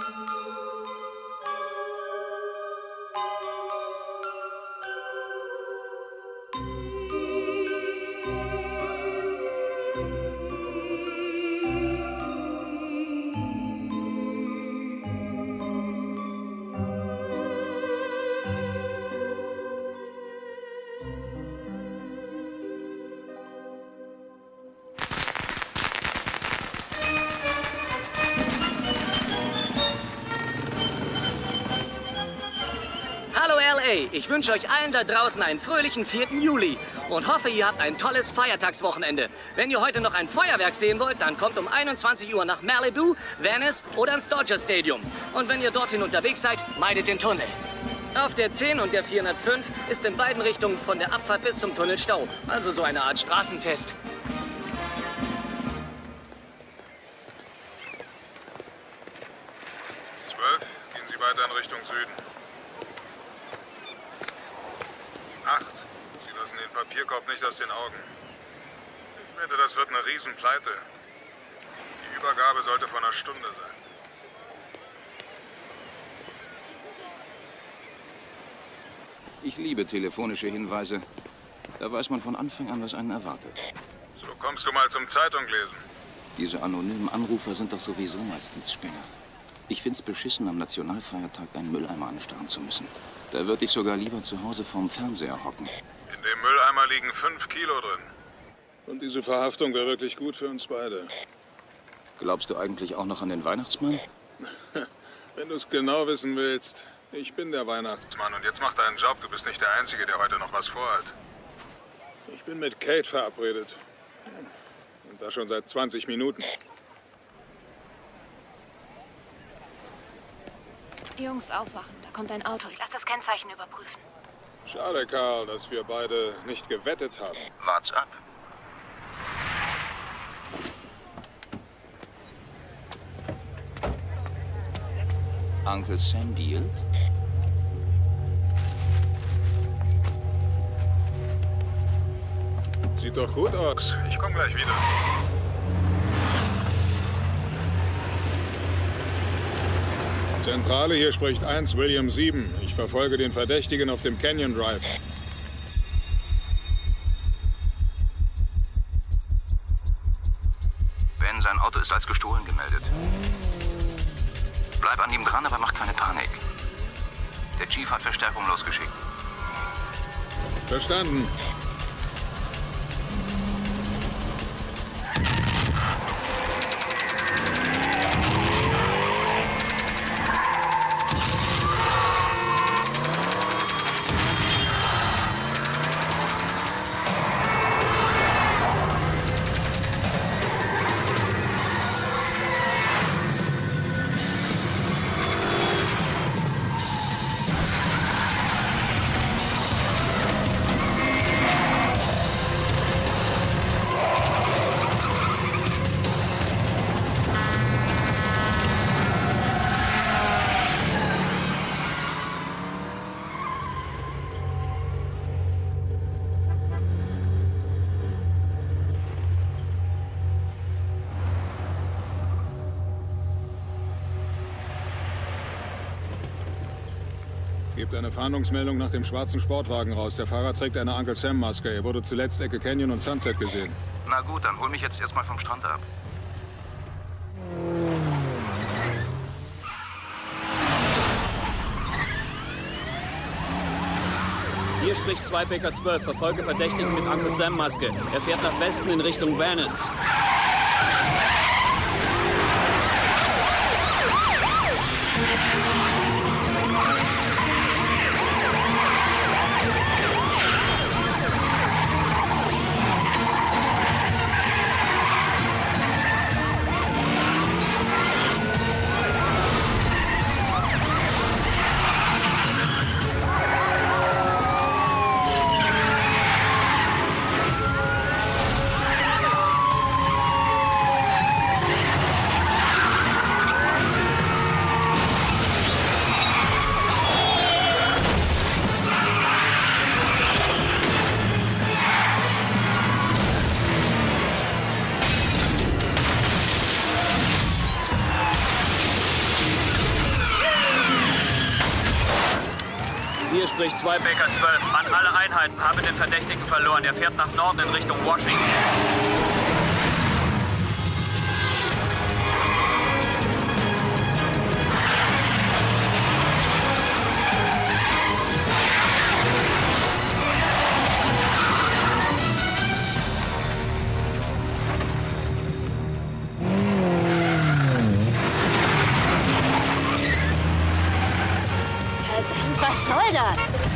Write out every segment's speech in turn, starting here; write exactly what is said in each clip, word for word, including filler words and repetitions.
Ich wünsche euch allen da draußen einen fröhlichen vierten Juli und hoffe, ihr habt ein tolles Feiertagswochenende. Wenn ihr heute noch ein Feuerwerk sehen wollt, dann kommt um einundzwanzig Uhr nach Malibu, Venice oder ins Dodger Stadium. Und wenn ihr dorthin unterwegs seid, meidet den Tunnel. Auf der zehn und der vierhundertfünf ist in beiden Richtungen von der Abfahrt bis zum Tunnel Stau. Also so eine Art Straßenfest. zwölf, gehen Sie weiter in Richtung Süden. acht. Sie lassen den Papierkorb nicht aus den Augen. Ich wette, das wird eine Riesenpleite. Die Übergabe sollte vor einer Stunde sein. Ich liebe telefonische Hinweise. Da weiß man von Anfang an, was einen erwartet. So kommst du mal zum Zeitunglesen. Diese anonymen Anrufer sind doch sowieso meistens Spinner. Ich find's beschissen, am Nationalfeiertag einen Mülleimer anstarren zu müssen. Da würde ich sogar lieber zu Hause vorm Fernseher hocken. In dem Mülleimer liegen fünf Kilo drin. Und diese Verhaftung wäre wirklich gut für uns beide. Glaubst du eigentlich auch noch an den Weihnachtsmann? Wenn du es genau wissen willst, ich bin der Weihnachtsmann und jetzt mach deinen Job. Du bist nicht der Einzige, der heute noch was vorhat. Ich bin mit Kate verabredet. Und das schon seit zwanzig Minuten. Jungs, aufwachen. Da kommt ein Auto. Ich lasse das Kennzeichen überprüfen. Schade, Karl, dass wir beide nicht gewettet haben. Wart's ab. Uncle Sam dealt? Sieht doch gut aus. Ich komme gleich wieder. Zentrale, hier spricht eins William sieben. Ich verfolge den Verdächtigen auf dem Canyon Drive. Ben, sein Auto ist als gestohlen gemeldet. Bleib an ihm dran, aber mach keine Panik. Der Chief hat Verstärkung losgeschickt. Verstanden. Gebt eine Fahndungsmeldung nach dem schwarzen Sportwagen raus. Der Fahrer trägt eine Uncle Sam-Maske. Er wurde zuletzt Ecke Canyon und Sunset gesehen. Na gut, dann hol mich jetzt erstmal vom Strand ab. Hier spricht zwei Baker zwölf. Verfolge Verdächtigen mit Uncle Sam-Maske. Er fährt nach Westen in Richtung Venice. spricht zwei Baker zwölf. An alle Einheiten, habe den Verdächtigen verloren. Er fährt nach Norden in Richtung Washington. Was soll das?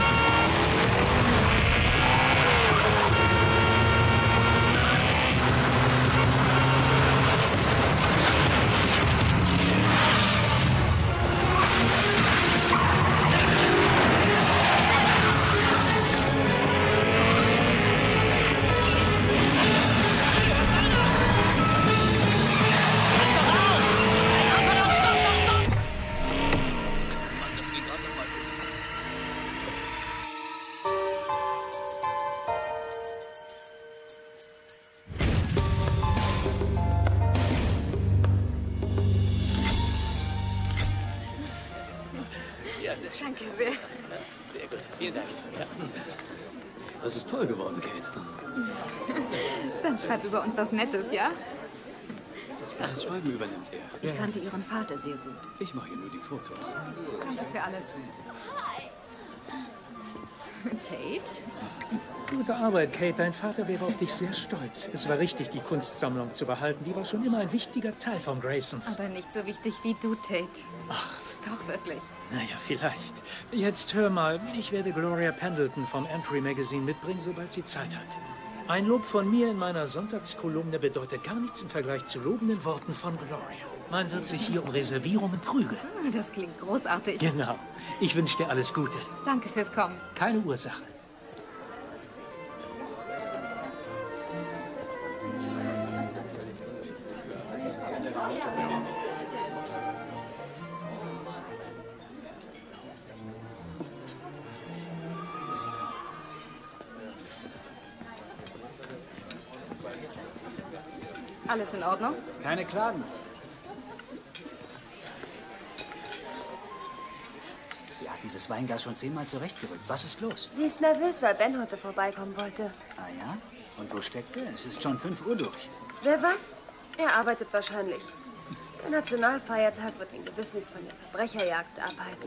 Danke sehr. Sehr gut, vielen Dank. Ja. Das ist toll geworden, Kate. Dann schreib über uns was Nettes, ja? Das Schreiben übernimmt er. Ich kannte Ihren Vater sehr gut. Ich mache hier nur die Fotos. Danke für alles. Tate? Gute Arbeit, Kate. Dein Vater wäre auf dich sehr stolz. Es war richtig, die Kunstsammlung zu behalten. Die war schon immer ein wichtiger Teil von Graysons. Aber nicht so wichtig wie du, Tate. Ach. Doch, wirklich. Naja, vielleicht. Jetzt hör mal. Ich werde Gloria Pendleton vom Entry Magazine mitbringen, sobald sie Zeit hat. Ein Lob von mir in meiner Sonntagskolumne bedeutet gar nichts im Vergleich zu lobenden Worten von Gloria. Man wird sich hier um Reservierungen prügeln. Das klingt großartig. Genau. Ich wünsche dir alles Gute. Danke fürs Kommen. Keine Ursache. Alles in Ordnung? Keine Klagen. Sie hat dieses Weinglas schon zehnmal zurechtgerückt. Was ist los? Sie ist nervös, weil Ben heute vorbeikommen wollte. Ah ja? Und wo steckt er? Es ist schon fünf Uhr durch. Wer was? Er arbeitet wahrscheinlich. Der Nationalfeiertag wird ihn gewiss nicht von der Verbrecherjagd abhalten.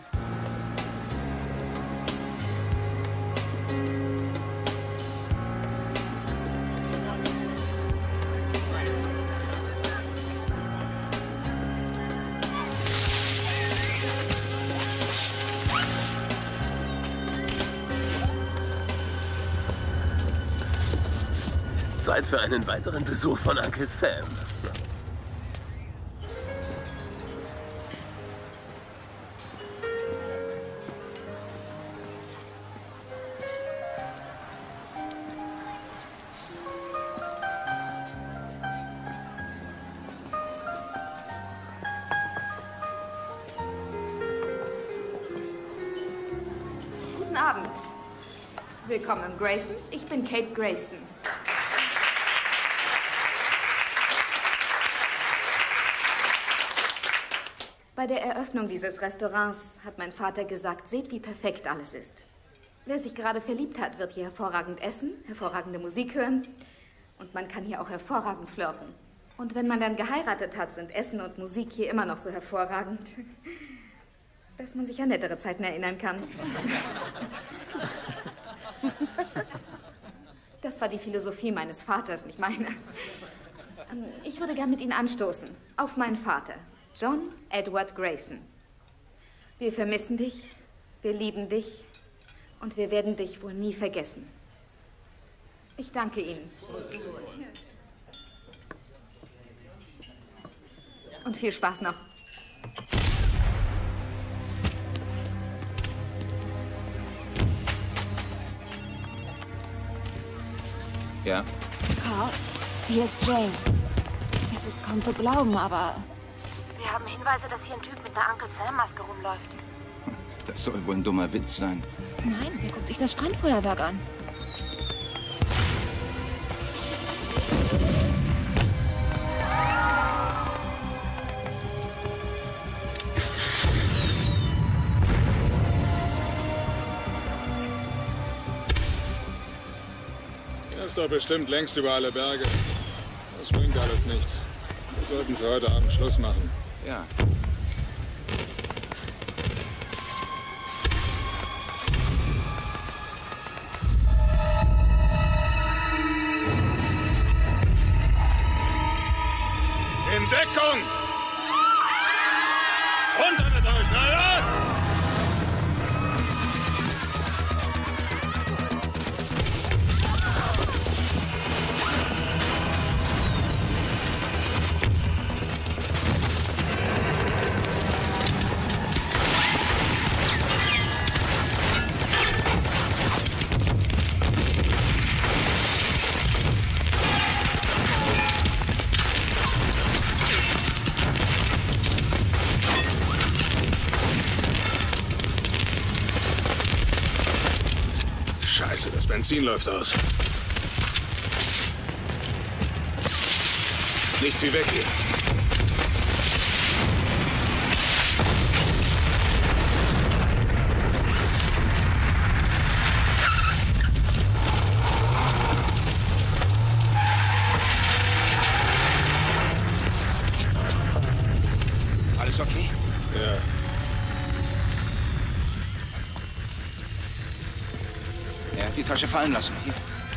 Zeit für einen weiteren Besuch von Onkel Sam. Guten Abend. Willkommen im Graysons. Ich bin Kate Grayson. Bei der Eröffnung dieses Restaurants hat mein Vater gesagt, seht, wie perfekt alles ist. Wer sich gerade verliebt hat, wird hier hervorragend essen, hervorragende Musik hören und man kann hier auch hervorragend flirten. Und wenn man dann geheiratet hat, sind Essen und Musik hier immer noch so hervorragend, dass man sich an nettere Zeiten erinnern kann. Das war die Philosophie meines Vaters, nicht meine. Ich würde gern mit Ihnen anstoßen. Auf meinen Vater. John Edward Grayson. Wir vermissen dich, wir lieben dich und wir werden dich wohl nie vergessen. Ich danke Ihnen. Und viel Spaß noch. Ja? Carl, hier ist Jane. Es ist kaum zu glauben, aber... Wir haben Hinweise, dass hier ein Typ mit einer Uncle Sam-Maske rumläuft. Das soll wohl ein dummer Witz sein. Nein, der guckt sich das Strandfeuerwerk an. ist doch bestimmt längst über alle Berge. Das bringt alles nichts. Wir sollten für heute Abend Schluss machen. Ja. In Deckung! Runter mit euch, na los! Scheiße, das Benzin läuft aus. Nichts wie weg hier. Alles okay? Ja. Er hat die Tasche fallen lassen. Hier.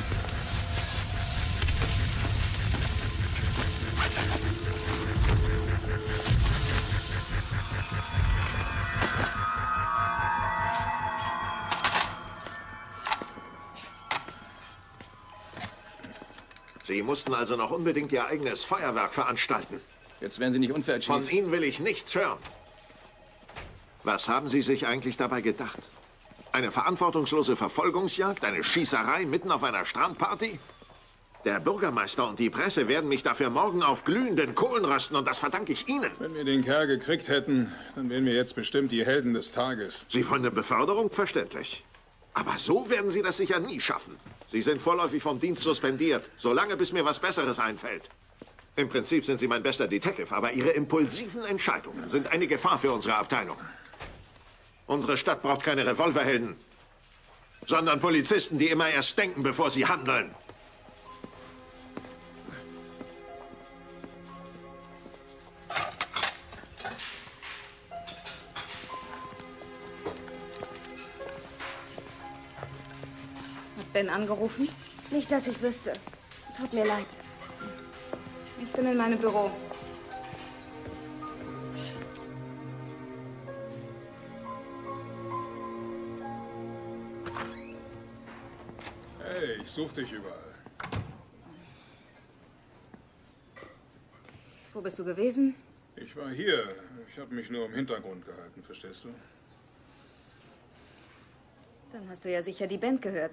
Sie mussten also noch unbedingt Ihr eigenes Feuerwerk veranstalten. Jetzt werden Sie nicht unfair, Chief. Von Ihnen will ich nichts hören. Was haben Sie sich eigentlich dabei gedacht? Eine verantwortungslose Verfolgungsjagd? Eine Schießerei mitten auf einer Strandparty? Der Bürgermeister und die Presse werden mich dafür morgen auf glühenden Kohlen rösten und das verdanke ich Ihnen. Wenn wir den Kerl gekriegt hätten, dann wären wir jetzt bestimmt die Helden des Tages. Sie wollen eine Beförderung? Verständlich. Aber so werden Sie das sicher nie schaffen. Sie sind vorläufig vom Dienst suspendiert, solange bis mir was Besseres einfällt. Im Prinzip sind Sie mein bester Detective, aber Ihre impulsiven Entscheidungen sind eine Gefahr für unsere Abteilung. Unsere Stadt braucht keine Revolverhelden, sondern Polizisten, die immer erst denken, bevor sie handeln. Hat Ben angerufen? Nicht, dass ich wüsste. Tut mir leid. Ich bin in meinem Büro. Hey, ich suche dich überall. Wo bist du gewesen? Ich war hier. Ich habe mich nur im Hintergrund gehalten, verstehst du? Dann hast du ja sicher die Band gehört.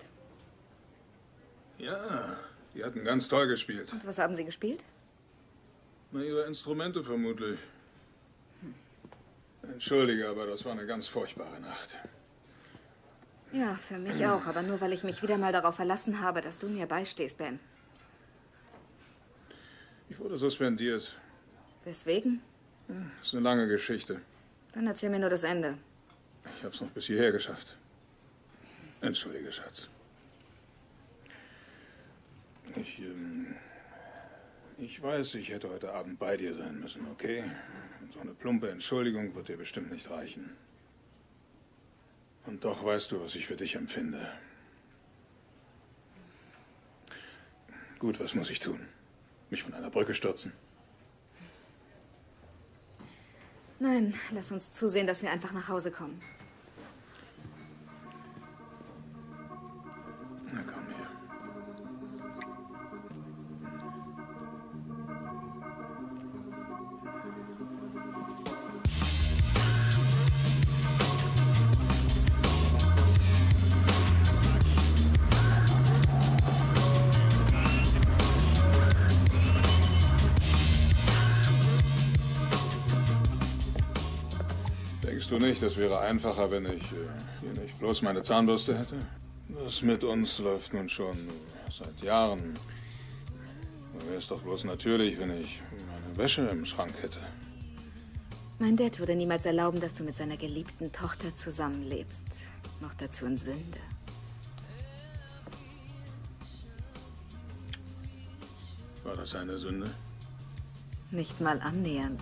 Ja, die hatten ganz toll gespielt. Und was haben sie gespielt? Na, ihre Instrumente vermutlich. Entschuldige, aber das war eine ganz furchtbare Nacht. Ja, für mich auch, aber nur weil ich mich wieder mal darauf verlassen habe, dass du mir beistehst, Ben. Ich wurde suspendiert. Weswegen? Hm, ist eine lange Geschichte. Dann erzähl mir nur das Ende. Ich hab's noch bis hierher geschafft. Entschuldige, Schatz. Ich, ähm, ich weiß, ich hätte heute Abend bei dir sein müssen, okay? So eine plumpe Entschuldigung wird dir bestimmt nicht reichen. Und doch weißt du, was ich für dich empfinde. Gut, was muss ich tun? Mich von einer Brücke stürzen? Nein, lass uns zusehen, dass wir einfach nach Hause kommen. Na komm her. Denkst du nicht, das wäre einfacher, wenn ich äh, hier nicht bloß meine Zahnbürste hätte? Das mit uns läuft nun schon seit Jahren. Da wäre es doch bloß natürlich, wenn ich meine Wäsche im Schrank hätte. Mein Dad würde niemals erlauben, dass du mit seiner geliebten Tochter zusammenlebst. Noch dazu in Sünde. War das eine Sünde? Nicht mal annähernd.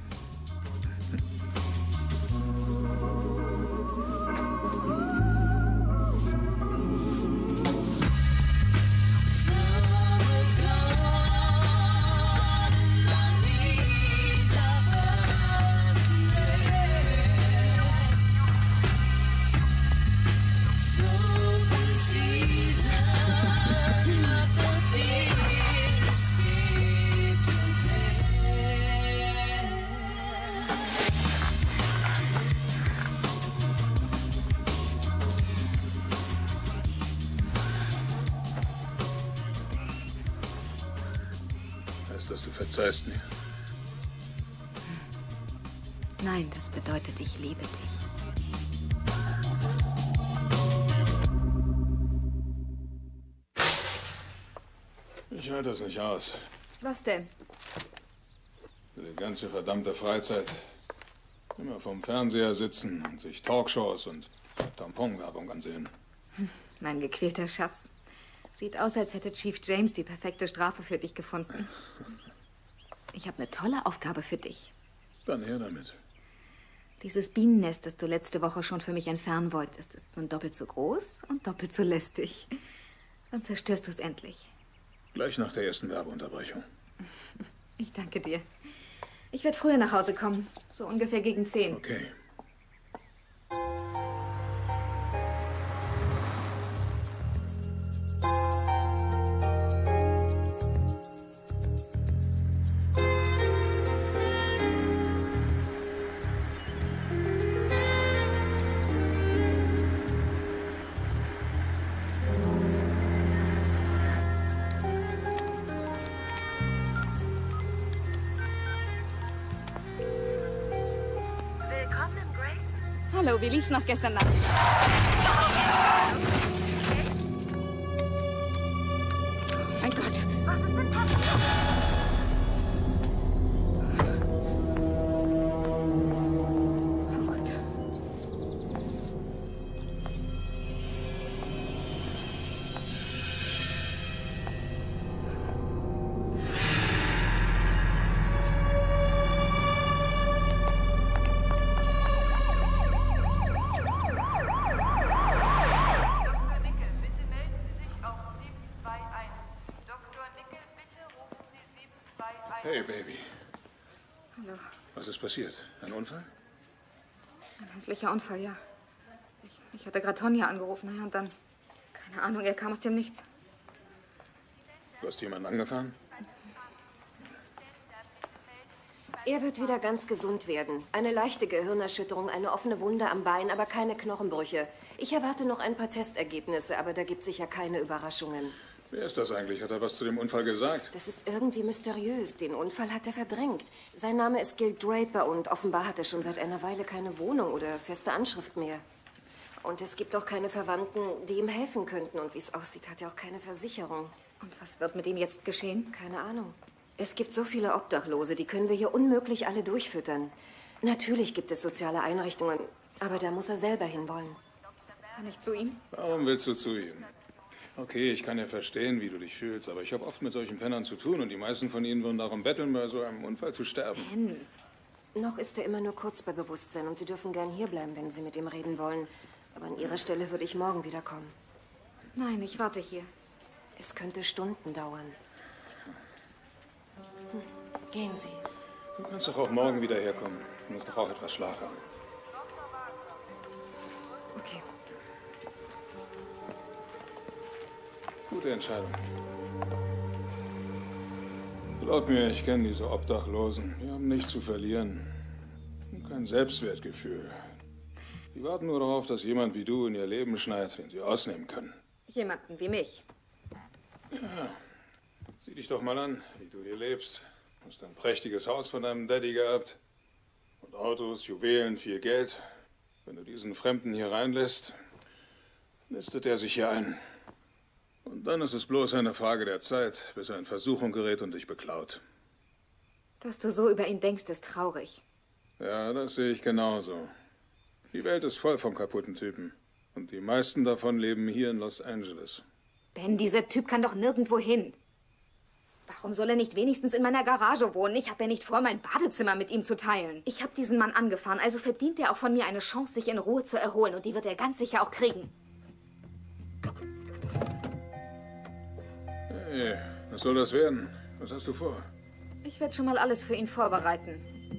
Du verzeihst mir. Nein, das bedeutet, ich liebe dich. Ich halte das nicht aus. Was denn? Die ganze verdammte Freizeit. Immer vorm Fernseher sitzen und sich Talkshows und Tamponwerbung ansehen. Mein gequälter Schatz. Sieht aus, als hätte Chief James die perfekte Strafe für dich gefunden. Ich habe eine tolle Aufgabe für dich. Dann her damit. Dieses Bienennest, das du letzte Woche schon für mich entfernen wolltest, ist nun doppelt so groß und doppelt so lästig. Wann zerstörst du es endlich? Gleich nach der ersten Werbeunterbrechung. Ich danke dir. Ich werde früher nach Hause kommen. So ungefähr gegen zehn. Okay. Hallo, wie lief's noch gestern Nacht? Mein Gott. Was ist denn passiert? Hey, Baby. Hallo. Was ist passiert? Ein Unfall? Ein hässlicher Unfall, ja. Ich, ich hatte gerade Tonja angerufen, naja, und dann... Keine Ahnung, er kam aus dem Nichts. Du hast jemanden angefahren? Er wird wieder ganz gesund werden. Eine leichte Gehirnerschütterung, eine offene Wunde am Bein, aber keine Knochenbrüche. Ich erwarte noch ein paar Testergebnisse, aber da gibt es sicher keine Überraschungen. Wer ist das eigentlich? Hat er was zu dem Unfall gesagt? Das ist irgendwie mysteriös. Den Unfall hat er verdrängt. Sein Name ist Gil Draper und offenbar hat er schon seit einer Weile keine Wohnung oder feste Anschrift mehr. Und es gibt auch keine Verwandten, die ihm helfen könnten. Und wie es aussieht, hat er auch keine Versicherung. Und was wird mit ihm jetzt geschehen? Keine Ahnung. Es gibt so viele Obdachlose, die können wir hier unmöglich alle durchfüttern. Natürlich gibt es soziale Einrichtungen, aber da muss er selber hinwollen. Kann ich zu ihm? Warum willst du zu ihm? Okay, ich kann ja verstehen, wie du dich fühlst, aber ich habe oft mit solchen Pennern zu tun und die meisten von ihnen würden darum betteln, bei so einem Unfall zu sterben. Ben. Noch ist er immer nur kurz bei Bewusstsein und Sie dürfen gern hierbleiben, wenn Sie mit ihm reden wollen. Aber an Ihrer Stelle würde ich morgen wiederkommen. Nein, ich warte hier. Es könnte Stunden dauern. Hm. Gehen Sie. Du kannst doch auch morgen wieder herkommen. Du musst doch auch etwas Schlaf haben. Okay. Gute Entscheidung. Glaub mir, ich kenne diese Obdachlosen. Die haben nichts zu verlieren. Und kein Selbstwertgefühl. Die warten nur darauf, dass jemand wie du in ihr Leben schneidet, den sie ausnehmen können. Jemanden wie mich. Ja. Sieh dich doch mal an, wie du hier lebst. Du hast ein prächtiges Haus von deinem Daddy gehabt. Und Autos, Juwelen, viel Geld. Wenn du diesen Fremden hier reinlässt, nistet er sich hier ein. Und dann ist es bloß eine Frage der Zeit, bis er in Versuchung gerät und dich beklaut. Dass du so über ihn denkst, ist traurig. Ja, das sehe ich genauso. Die Welt ist voll von kaputten Typen. Und die meisten davon leben hier in Los Angeles. Ben, dieser Typ kann doch nirgendwo hin. Warum soll er nicht wenigstens in meiner Garage wohnen? Ich habe ja nicht vor, mein Badezimmer mit ihm zu teilen. Ich habe diesen Mann angefahren, also verdient er auch von mir eine Chance, sich in Ruhe zu erholen. Und die wird er ganz sicher auch kriegen. Hey, was soll das werden? Was hast du vor? Ich werde schon mal alles für ihn vorbereiten.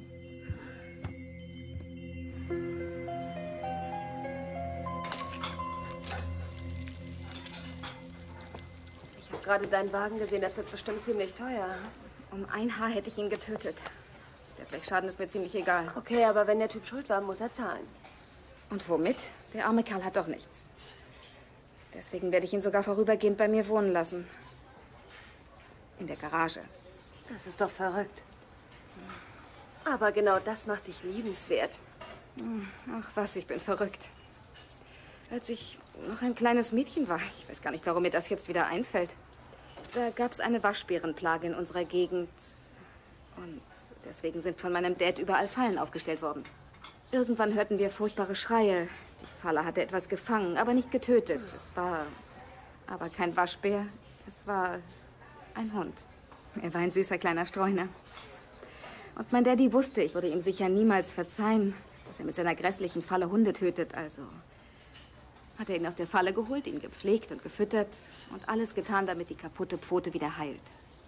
Ich habe gerade deinen Wagen gesehen. Das wird bestimmt ziemlich teuer. Um ein Haar hätte ich ihn getötet. Der Blechschaden ist mir ziemlich egal. Okay, aber wenn der Typ schuld war, muss er zahlen. Und womit? Der arme Kerl hat doch nichts. Deswegen werde ich ihn sogar vorübergehend bei mir wohnen lassen. In der Garage. Das ist doch verrückt. Aber genau das macht dich liebenswert. Ach was, ich bin verrückt. Als ich noch ein kleines Mädchen war, ich weiß gar nicht, warum mir das jetzt wieder einfällt, da gab es eine Waschbärenplage in unserer Gegend. Und deswegen sind von meinem Dad überall Fallen aufgestellt worden. Irgendwann hörten wir furchtbare Schreie. Die Falle hatte etwas gefangen, aber nicht getötet. Es war aber kein Waschbär, es war ein Hund. Er war ein süßer kleiner Streuner. Und mein Daddy wusste, ich würde ihm sicher niemals verzeihen, dass er mit seiner grässlichen Falle Hunde tötet. Also hat er ihn aus der Falle geholt, ihn gepflegt und gefüttert und alles getan, damit die kaputte Pfote wieder heilt.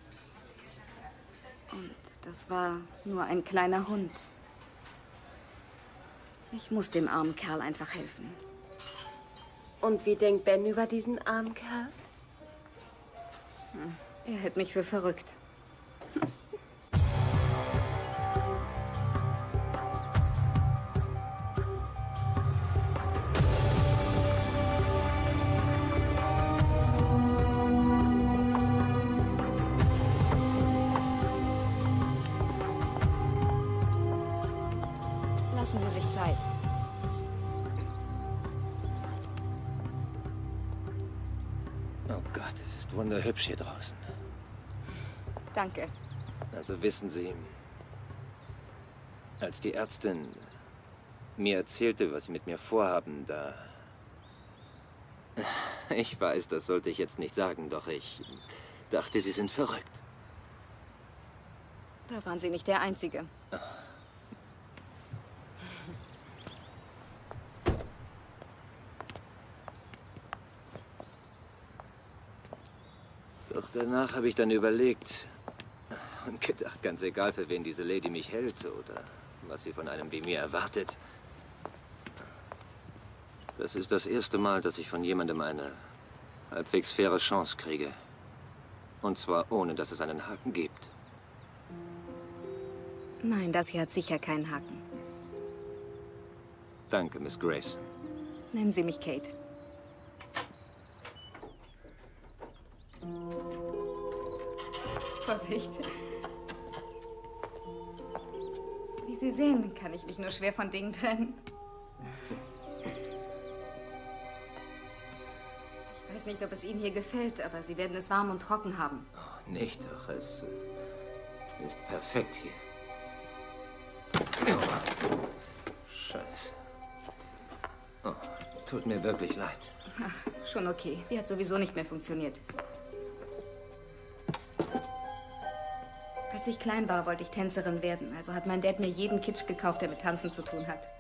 Und das war nur ein kleiner Hund. Ich muss dem armen Kerl einfach helfen. Und wie denkt Ben über diesen armen Kerl? Hm. Er hält mich für verrückt. Lassen Sie sich Zeit. Oh Gott, es ist wunderhübsch hier draußen. Danke. Also wissen Sie, als die Ärztin mir erzählte, was sie mit mir vorhaben, da... Ich weiß, das sollte ich jetzt nicht sagen, doch ich dachte, Sie sind verrückt. Da waren Sie nicht der Einzige. Doch danach habe ich dann überlegt und gedacht, ganz egal, für wen diese Lady mich hält oder was sie von einem wie mir erwartet. Das ist das erste Mal, dass ich von jemandem eine halbwegs faire Chance kriege. Und zwar ohne, dass es einen Haken gibt. Nein, das hier hat sicher keinen Haken. Danke, Miss Grayson. Nennen Sie mich Kate. Vorsicht. Wie Sie sehen, kann ich mich nur schwer von Dingen trennen. Ich weiß nicht, ob es Ihnen hier gefällt, aber Sie werden es warm und trocken haben. Oh, nicht doch. Es ist perfekt hier. Scheiße. Oh, tut mir wirklich leid. Ach, schon okay. Die hat sowieso nicht mehr funktioniert. Als ich klein war, wollte ich Tänzerin werden. Also hat mein Dad mir jeden Kitsch gekauft, der mit Tanzen zu tun hat.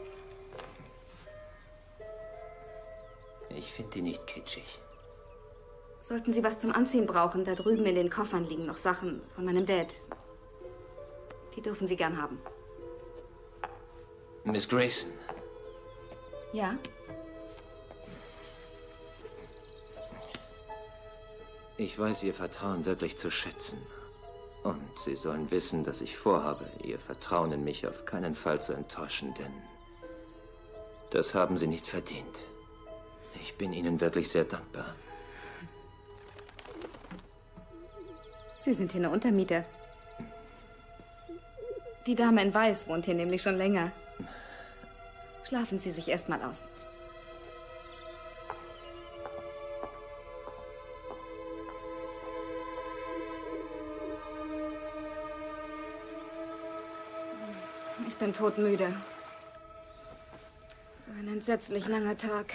Ich finde die nicht kitschig. Sollten Sie was zum Anziehen brauchen, da drüben in den Koffern liegen noch Sachen von meinem Dad. Die dürfen Sie gern haben. Miss Grayson. Ja? Ich weiß Ihr Vertrauen wirklich zu schätzen. Und Sie sollen wissen, dass ich vorhabe, Ihr Vertrauen in mich auf keinen Fall zu enttäuschen, denn das haben Sie nicht verdient. Ich bin Ihnen wirklich sehr dankbar. Sie sind hier eine Untermieter. Die Dame in Weiß wohnt hier nämlich schon länger. Schlafen Sie sich erst mal aus. Ich bin todmüde. So ein entsetzlich langer Tag.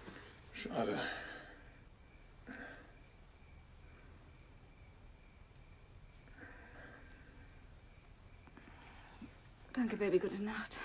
Schade. Danke, Baby. Gute Nacht.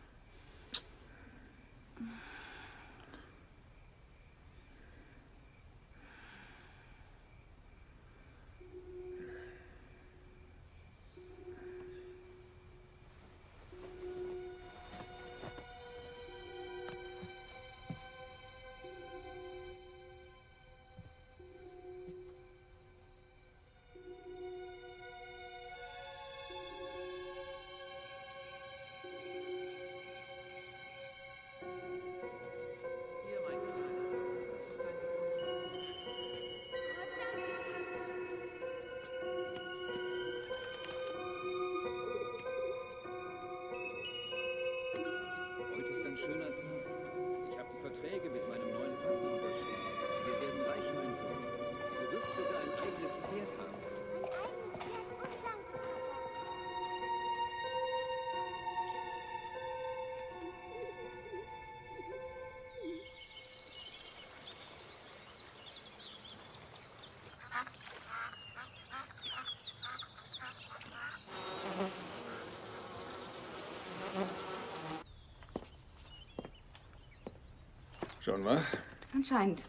Schon wach? Anscheinend.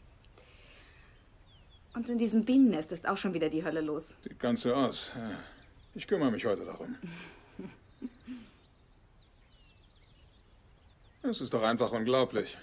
Und in diesem Bienennest ist auch schon wieder die Hölle los. Sieht ganz so aus. Ja. Ich kümmere mich heute darum. Es ist doch einfach unglaublich.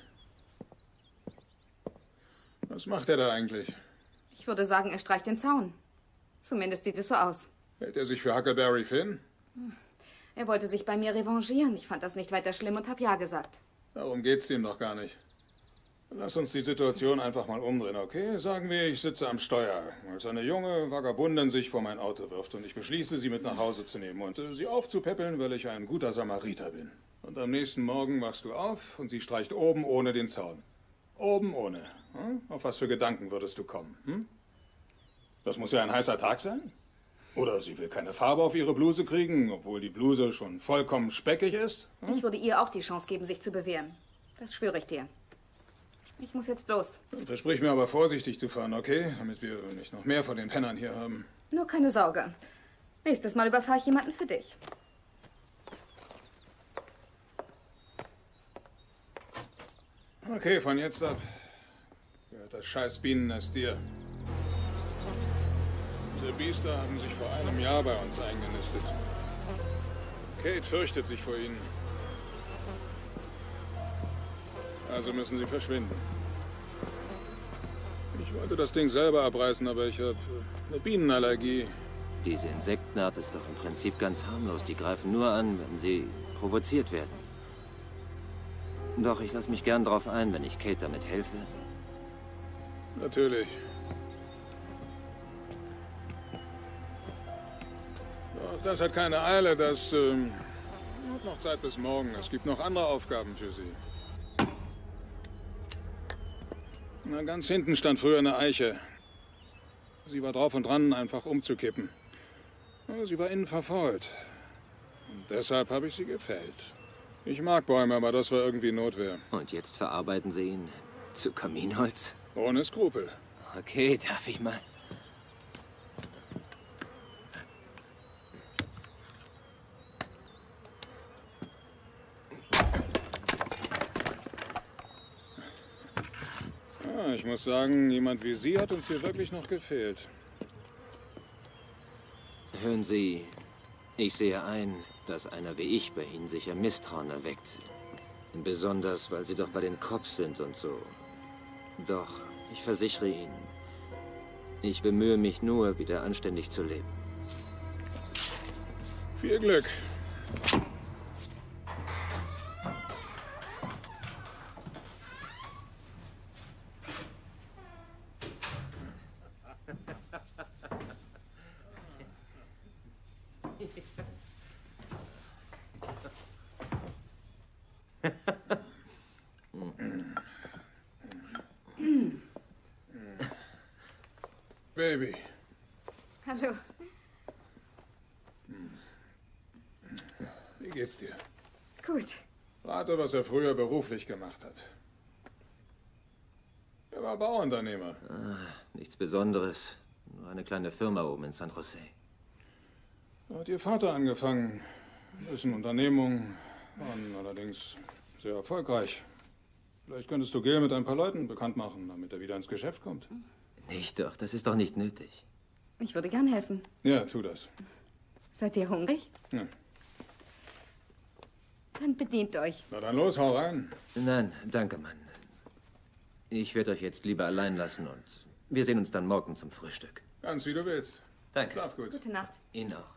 Was macht er da eigentlich? Ich würde sagen, er streicht den Zaun. Zumindest sieht es so aus. Hält er sich für Huckleberry Finn? Er wollte sich bei mir revanchieren. Ich fand das nicht weiter schlimm und habe ja gesagt. Darum geht's ihm doch gar nicht. Lass uns die Situation einfach mal umdrehen, okay? Sagen wir, ich sitze am Steuer, als eine junge Vagabundin sich vor mein Auto wirft und ich beschließe, sie mit nach Hause zu nehmen und äh, sie aufzupäppeln, weil ich ein guter Samariter bin. Und am nächsten Morgen wachst du auf und sie streicht oben ohne den Zaun. Oben ohne. Hm? Auf was für Gedanken würdest du kommen? Hm? Das muss ja ein heißer Tag sein? Oder sie will keine Farbe auf ihre Bluse kriegen, obwohl die Bluse schon vollkommen speckig ist? Hm? Ich würde ihr auch die Chance geben, sich zu bewähren. Das schwöre ich dir. Ich muss jetzt los. Versprich mir aber vorsichtig zu fahren, okay? Damit wir nicht noch mehr von den Pennern hier haben. Nur keine Sorge. Nächstes Mal überfahre ich jemanden für dich. Okay, von jetzt ab gehört das scheiß Bienennest dir. Diese Biester haben sich vor einem Jahr bei uns eingenistet. Kate fürchtet sich vor ihnen. Also müssen sie verschwinden. Ich wollte das Ding selber abreißen, aber ich habe eine Bienenallergie. Diese Insektenart ist doch im Prinzip ganz harmlos. Die greifen nur an, wenn sie provoziert werden. Doch ich lasse mich gern drauf ein, wenn ich Kate damit helfe. Natürlich. Doch das hat keine Eile. Das ähm, hat noch Zeit bis morgen. Es gibt noch andere Aufgaben für sie. Na, ganz hinten stand früher eine Eiche. Sie war drauf und dran, einfach umzukippen. Aber sie war innen verfault. Und deshalb habe ich sie gefällt. Ich mag Bäume, aber das war irgendwie Notwehr. Und jetzt verarbeiten Sie ihn zu Kaminholz? Ohne Skrupel. Okay, darf ich mal? Ah, ich muss sagen, jemand wie Sie hat uns hier wirklich noch gefehlt. Hören Sie, ich sehe ein, dass einer wie ich bei Ihnen sicher Misstrauen erweckt. Besonders, weil Sie doch bei den Cops sind und so. Doch, ich versichere Ihnen, ich bemühe mich nur, wieder anständig zu leben. Viel Glück. Baby. Hallo. Wie geht's dir? Gut. Rate, was er früher beruflich gemacht hat. Er war Bauunternehmer. Ah, nichts Besonderes. Nur eine kleine Firma oben in San Jose. Da hat Ihr Vater angefangen. Dessen Unternehmungen waren allerdings sehr erfolgreich. Vielleicht könntest du Gil mit ein paar Leuten bekannt machen, damit er wieder ins Geschäft kommt. Nicht doch, das ist doch nicht nötig. Ich würde gern helfen. Ja, tu das. Seid ihr hungrig? Ja. Dann bedient euch. Na dann los, hau rein. Nein, danke, Mann. Ich werde euch jetzt lieber allein lassen und wir sehen uns dann morgen zum Frühstück. Ganz wie du willst. Danke. Schlaf gut. Gute Nacht. Ihnen auch.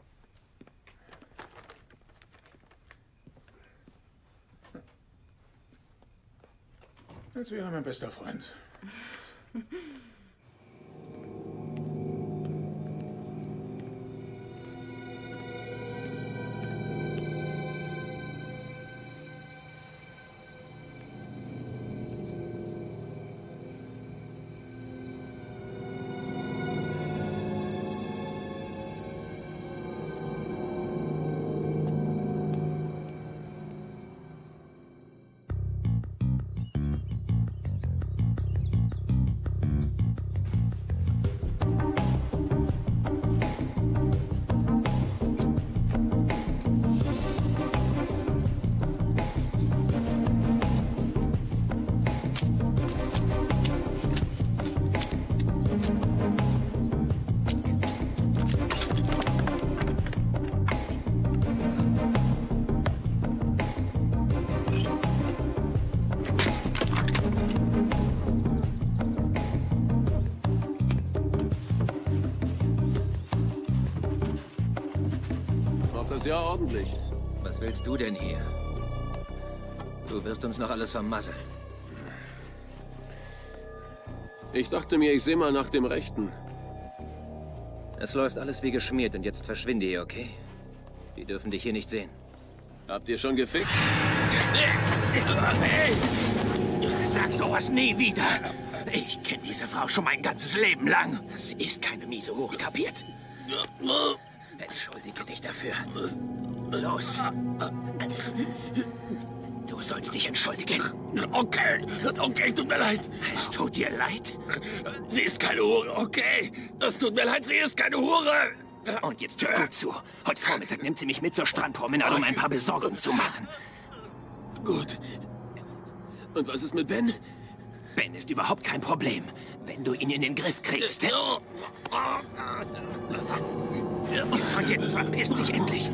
Als wäre mein bester Freund. Ja, ordentlich. Was willst du denn hier? Du wirst uns noch alles vermasseln. Ich dachte mir, ich sehe mal nach dem Rechten. Es läuft alles wie geschmiert und jetzt verschwinde hier, okay? Die dürfen dich hier nicht sehen. Habt ihr schon gefixt? Hey! Sag sowas nie wieder. Ich kenne diese Frau schon mein ganzes Leben lang. Sie ist keine miese Hure, kapiert? Entschuldige dich dafür. Los. Du sollst dich entschuldigen. Okay, okay, tut mir leid. Es tut dir leid? Sie ist keine Hure, okay. Es tut mir leid, sie ist keine Hure. Und jetzt hör gut zu. Heute Vormittag nimmt sie mich mit zur Strandpromenade, um ein paar Besorgungen zu machen. Gut. Und was ist mit Ben? Ben ist überhaupt kein Problem, wenn du ihn in den Griff kriegst. Und jetzt verpiss dich endlich.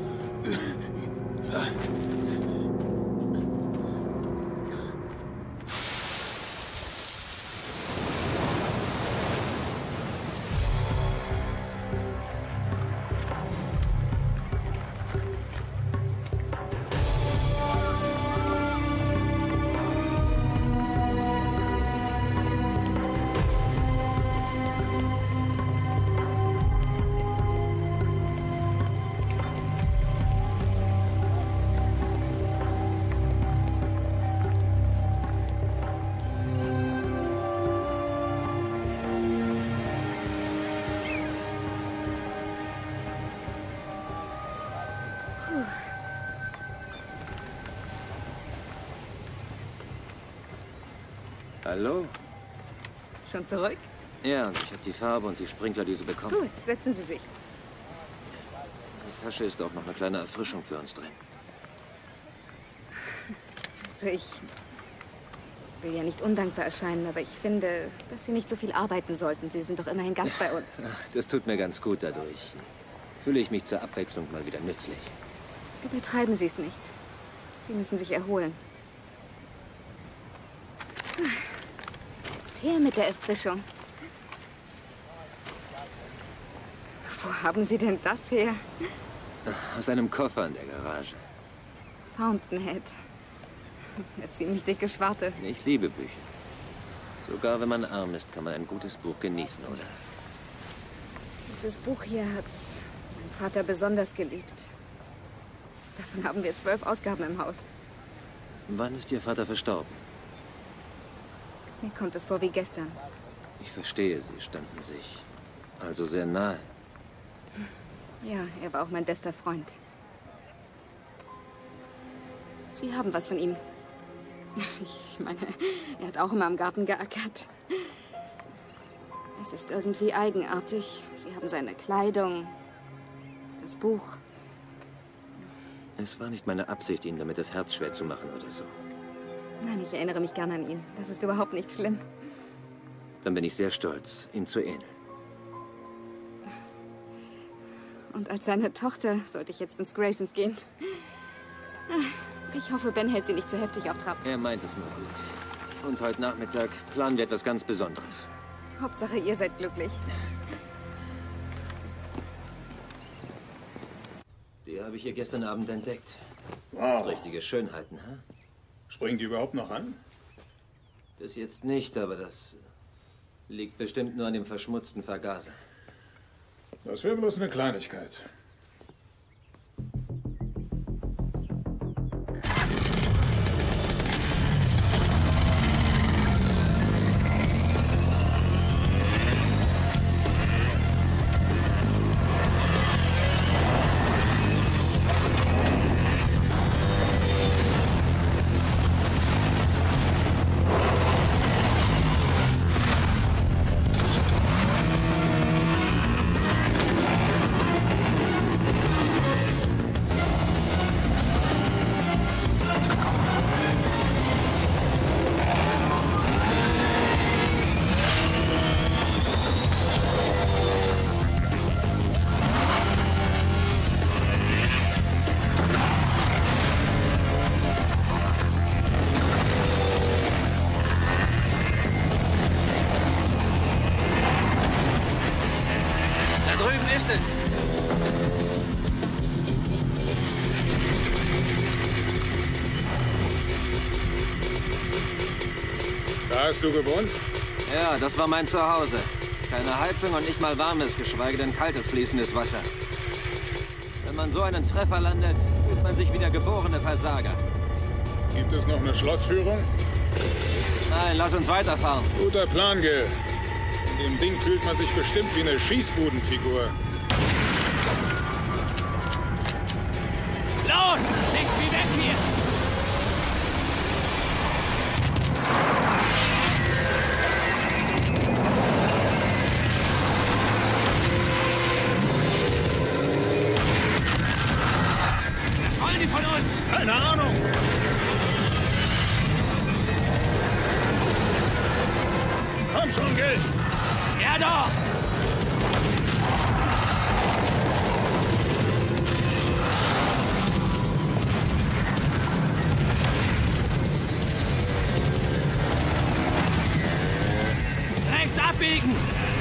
Hallo? Schon zurück? Ja, und ich habe die Farbe und die Sprinkler, die Sie bekommen. Gut, setzen Sie sich. In der Tasche ist auch noch eine kleine Erfrischung für uns drin. Also ich will ja nicht undankbar erscheinen, aber ich finde, dass Sie nicht so viel arbeiten sollten. Sie sind doch immerhin Gast bei uns. Ach, das tut mir ganz gut dadurch. Fühle ich mich zur Abwechslung mal wieder nützlich. Übertreiben Sie es nicht. Sie müssen sich erholen. Jetzt her mit der Erfrischung. Wo haben Sie denn das her? Aus einem Koffer in der Garage. Fountainhead. Eine ziemlich dicke Schwarte. Ich liebe Bücher. Sogar wenn man arm ist, kann man ein gutes Buch genießen, oder? Dieses Buch hier hat mein Vater besonders geliebt. Davon haben wir zwölf Ausgaben im Haus. Wann ist Ihr Vater verstorben? Mir kommt es vor wie gestern. Ich verstehe, Sie standen sich also sehr nahe. Ja, er war auch mein bester Freund. Sie haben was von ihm. Ich meine, er hat auch immer im Garten geackert. Es ist irgendwie eigenartig. Sie haben seine Kleidung, das Buch. Es war nicht meine Absicht, Ihnen damit das Herz schwer zu machen oder so. Nein, ich erinnere mich gern an ihn. Das ist überhaupt nicht schlimm. Dann bin ich sehr stolz, ihm zu ähneln. Und als seine Tochter sollte ich jetzt ins Graysons gehen. Ich hoffe, Ben hält sie nicht zu heftig auf Trab. Er meint es nur gut. Und heute Nachmittag planen wir etwas ganz Besonderes. Hauptsache, ihr seid glücklich. Die habe ich hier gestern Abend entdeckt. Wow. Richtige Schönheiten, hä? Springen die überhaupt noch an? Bis jetzt nicht, aber das liegt bestimmt nur an dem verschmutzten Vergaser. Das wäre bloß eine Kleinigkeit. Da hast du gewohnt? Ja, das war mein Zuhause. Keine Heizung und nicht mal warmes, geschweige denn kaltes fließendes Wasser. Wenn man so einen Treffer landet, fühlt man sich wie der geborene Versager. Gibt es noch eine Schlossführung? Nein, lass uns weiterfahren. Guter Plan, Gil. In dem Ding fühlt man sich bestimmt wie eine Schießbudenfigur. Los! Nicht wie weg hier! Was wollen die von uns? Keine Ahnung. Komm schon, Gil! Ja doch! Rechts abbiegen!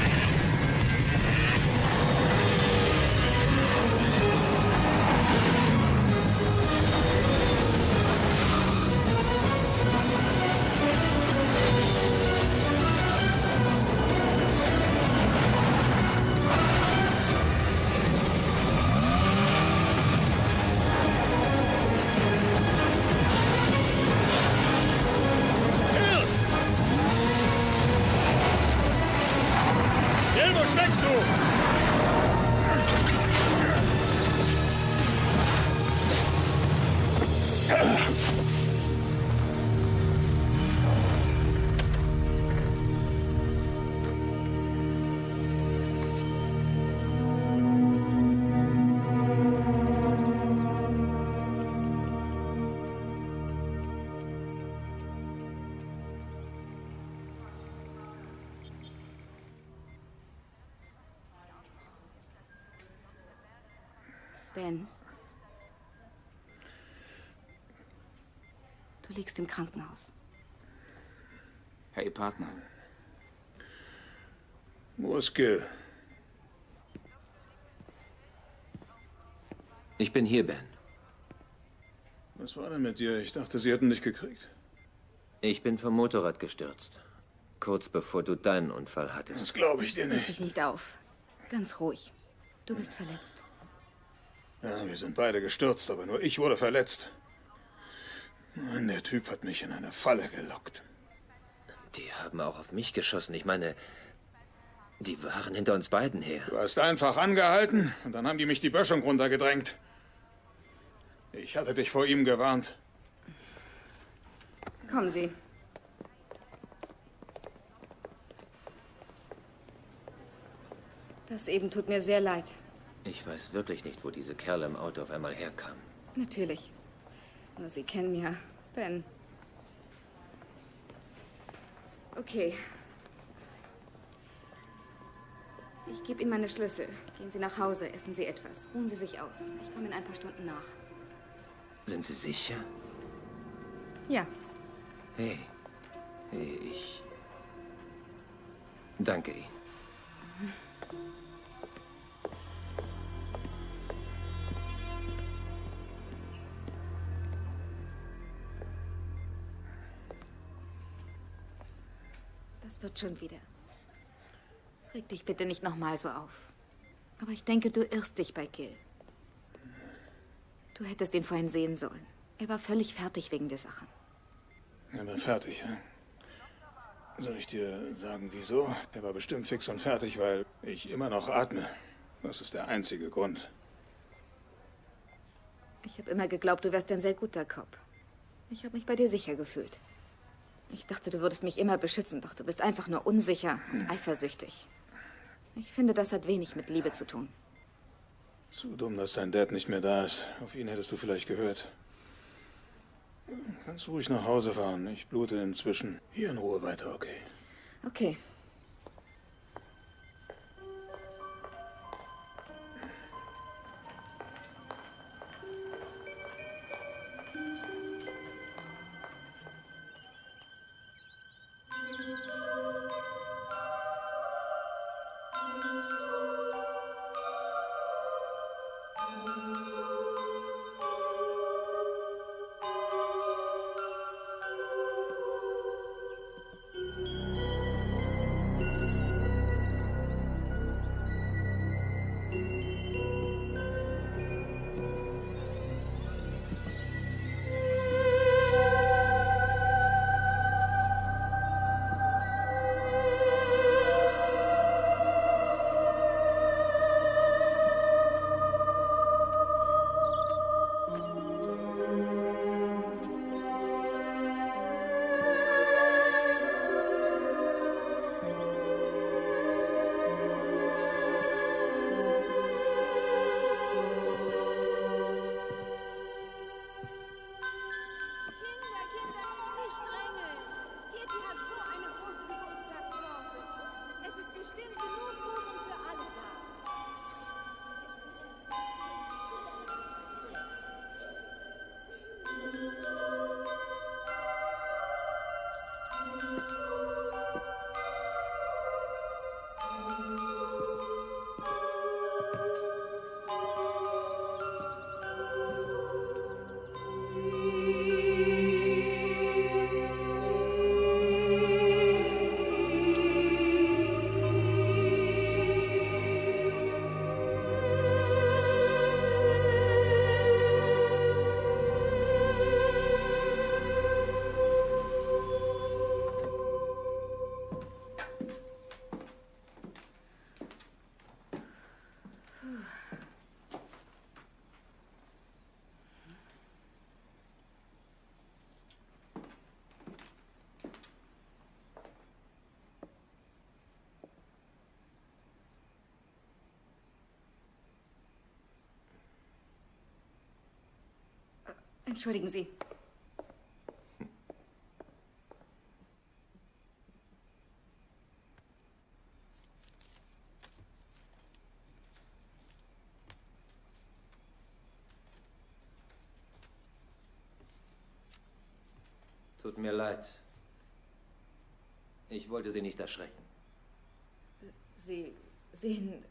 Ben. Du liegst im Krankenhaus. Hey, Partner. Wo ist Gil? Ich bin hier, Ben. Was war denn mit dir? Ich dachte, sie hätten dich gekriegt. Ich bin vom Motorrad gestürzt. Kurz bevor du deinen Unfall hattest. Das glaube ich dir Reg nicht. dich nicht auf. Ganz ruhig. Du bist verletzt. Ja, wir sind beide gestürzt, aber nur ich wurde verletzt. Mann, der Typ hat mich in eine Falle gelockt. Die haben auch auf mich geschossen. Ich meine, die waren hinter uns beiden her. Du hast einfach angehalten und dann haben die mich die Böschung runtergedrängt. Ich hatte dich vor ihm gewarnt. Kommen Sie. Das eben tut mir sehr leid. Ich weiß wirklich nicht, wo diese Kerle im Auto auf einmal herkamen. Natürlich. Nur Sie kennen ja Ben. Okay. Ich gebe Ihnen meine Schlüssel. Gehen Sie nach Hause, essen Sie etwas. Ruhen Sie sich aus. Ich komme in ein paar Stunden nach. Sind Sie sicher? Ja. Hey. Hey, ich... Danke Ihnen. Mhm. Das wird schon wieder. Reg dich bitte nicht nochmal so auf. Aber ich denke, du irrst dich bei Gil. Du hättest ihn vorhin sehen sollen. Er war völlig fertig wegen der Sache. Er war fertig, ja? Soll ich dir sagen, wieso? Der war bestimmt fix und fertig, weil ich immer noch atme. Das ist der einzige Grund. Ich habe immer geglaubt, du wärst ein sehr guter Cop. Ich habe mich bei dir sicher gefühlt. Ich dachte, du würdest mich immer beschützen, doch du bist einfach nur unsicher und eifersüchtig. Ich finde, das hat wenig mit Liebe zu tun. Zu dumm, dass dein Dad nicht mehr da ist. Auf ihn hättest du vielleicht gehört. Kannst ruhig nach Hause fahren. Ich blute inzwischen. Hier in Ruhe weiter, okay? Okay. Entschuldigen Sie. Tut mir leid. Ich wollte Sie nicht erschrecken. Sie sehen...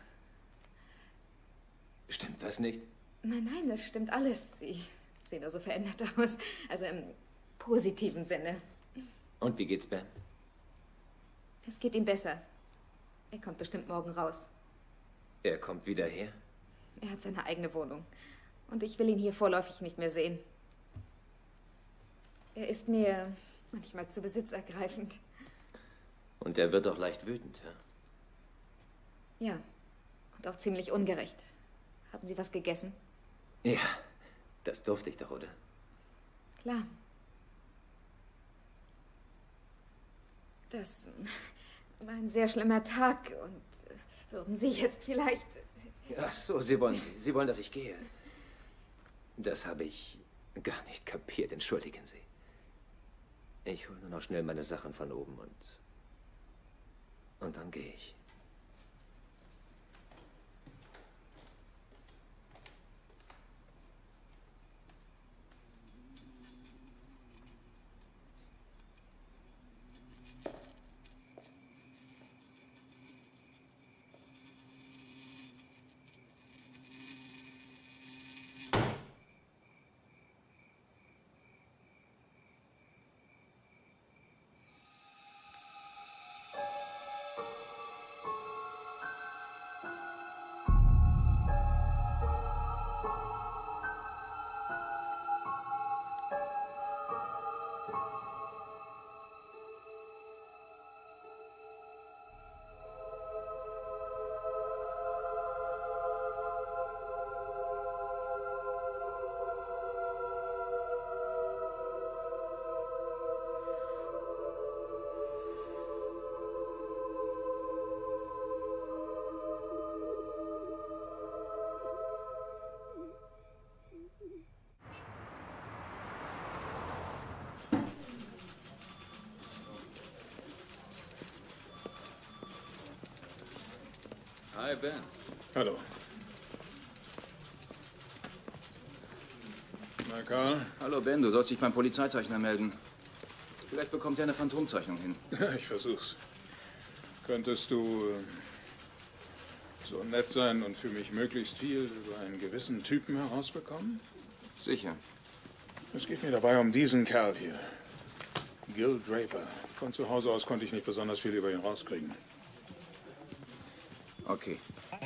Stimmt was nicht? Nein, nein, das stimmt alles. Sie sehen nur so verändert aus. Also im positiven Sinne. Und wie geht's Ben? Es geht ihm besser. Er kommt bestimmt morgen raus. Er kommt wieder her? Er hat seine eigene Wohnung. Und ich will ihn hier vorläufig nicht mehr sehen. Er ist mir manchmal zu besitzergreifend. Und er wird auch leicht wütend, ja? Ja, und auch ziemlich ungerecht. Haben Sie was gegessen? Ja, das durfte ich doch, oder? Klar. Das war ein sehr schlimmer Tag und würden Sie jetzt vielleicht... Ach so, Sie wollen, Sie wollen, dass ich gehe. Das habe ich gar nicht kapiert, entschuldigen Sie. Ich hole nur noch schnell meine Sachen von oben und... Und dann gehe ich. Hi, Ben. Hallo. Na, Karl? Hallo, Ben. Du sollst dich beim Polizeizeichner melden. Vielleicht bekommt er eine Phantomzeichnung hin. Ja, ich versuch's. Könntest du äh, so nett sein und für mich möglichst viel über einen gewissen Typen herausbekommen? Sicher. Es geht mir dabei um diesen Kerl hier. Gil Draper. Von zu Hause aus konnte ich nicht besonders viel über ihn rauskriegen. Okay.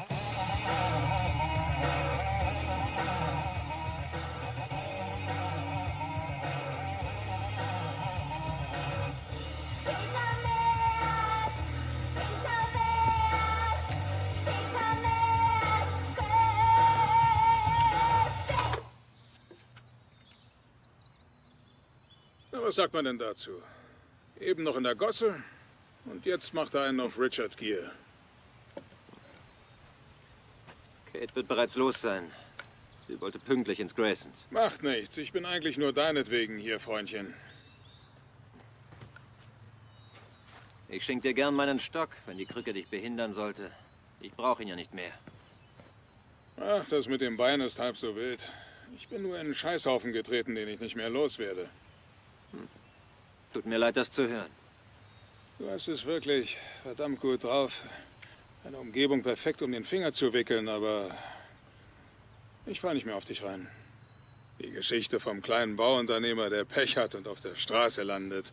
Na, was sagt man denn dazu? Eben noch in der Gosse und jetzt macht er einen auf Richard Gere. Kate wird bereits los sein. Sie wollte pünktlich ins Graysons. Macht nichts. Ich bin eigentlich nur deinetwegen hier, Freundchen. Ich schenke dir gern meinen Stock, wenn die Krücke dich behindern sollte. Ich brauche ihn ja nicht mehr. Ach, das mit dem Bein ist halb so wild. Ich bin nur in einen Scheißhaufen getreten, den ich nicht mehr loswerde. Hm. Tut mir leid, das zu hören. Du hast es wirklich verdammt gut drauf, eine Umgebung perfekt um den Finger zu wickeln, aber ich fall nicht mehr auf dich rein. Die Geschichte vom kleinen Bauunternehmer, der Pech hat und auf der Straße landet.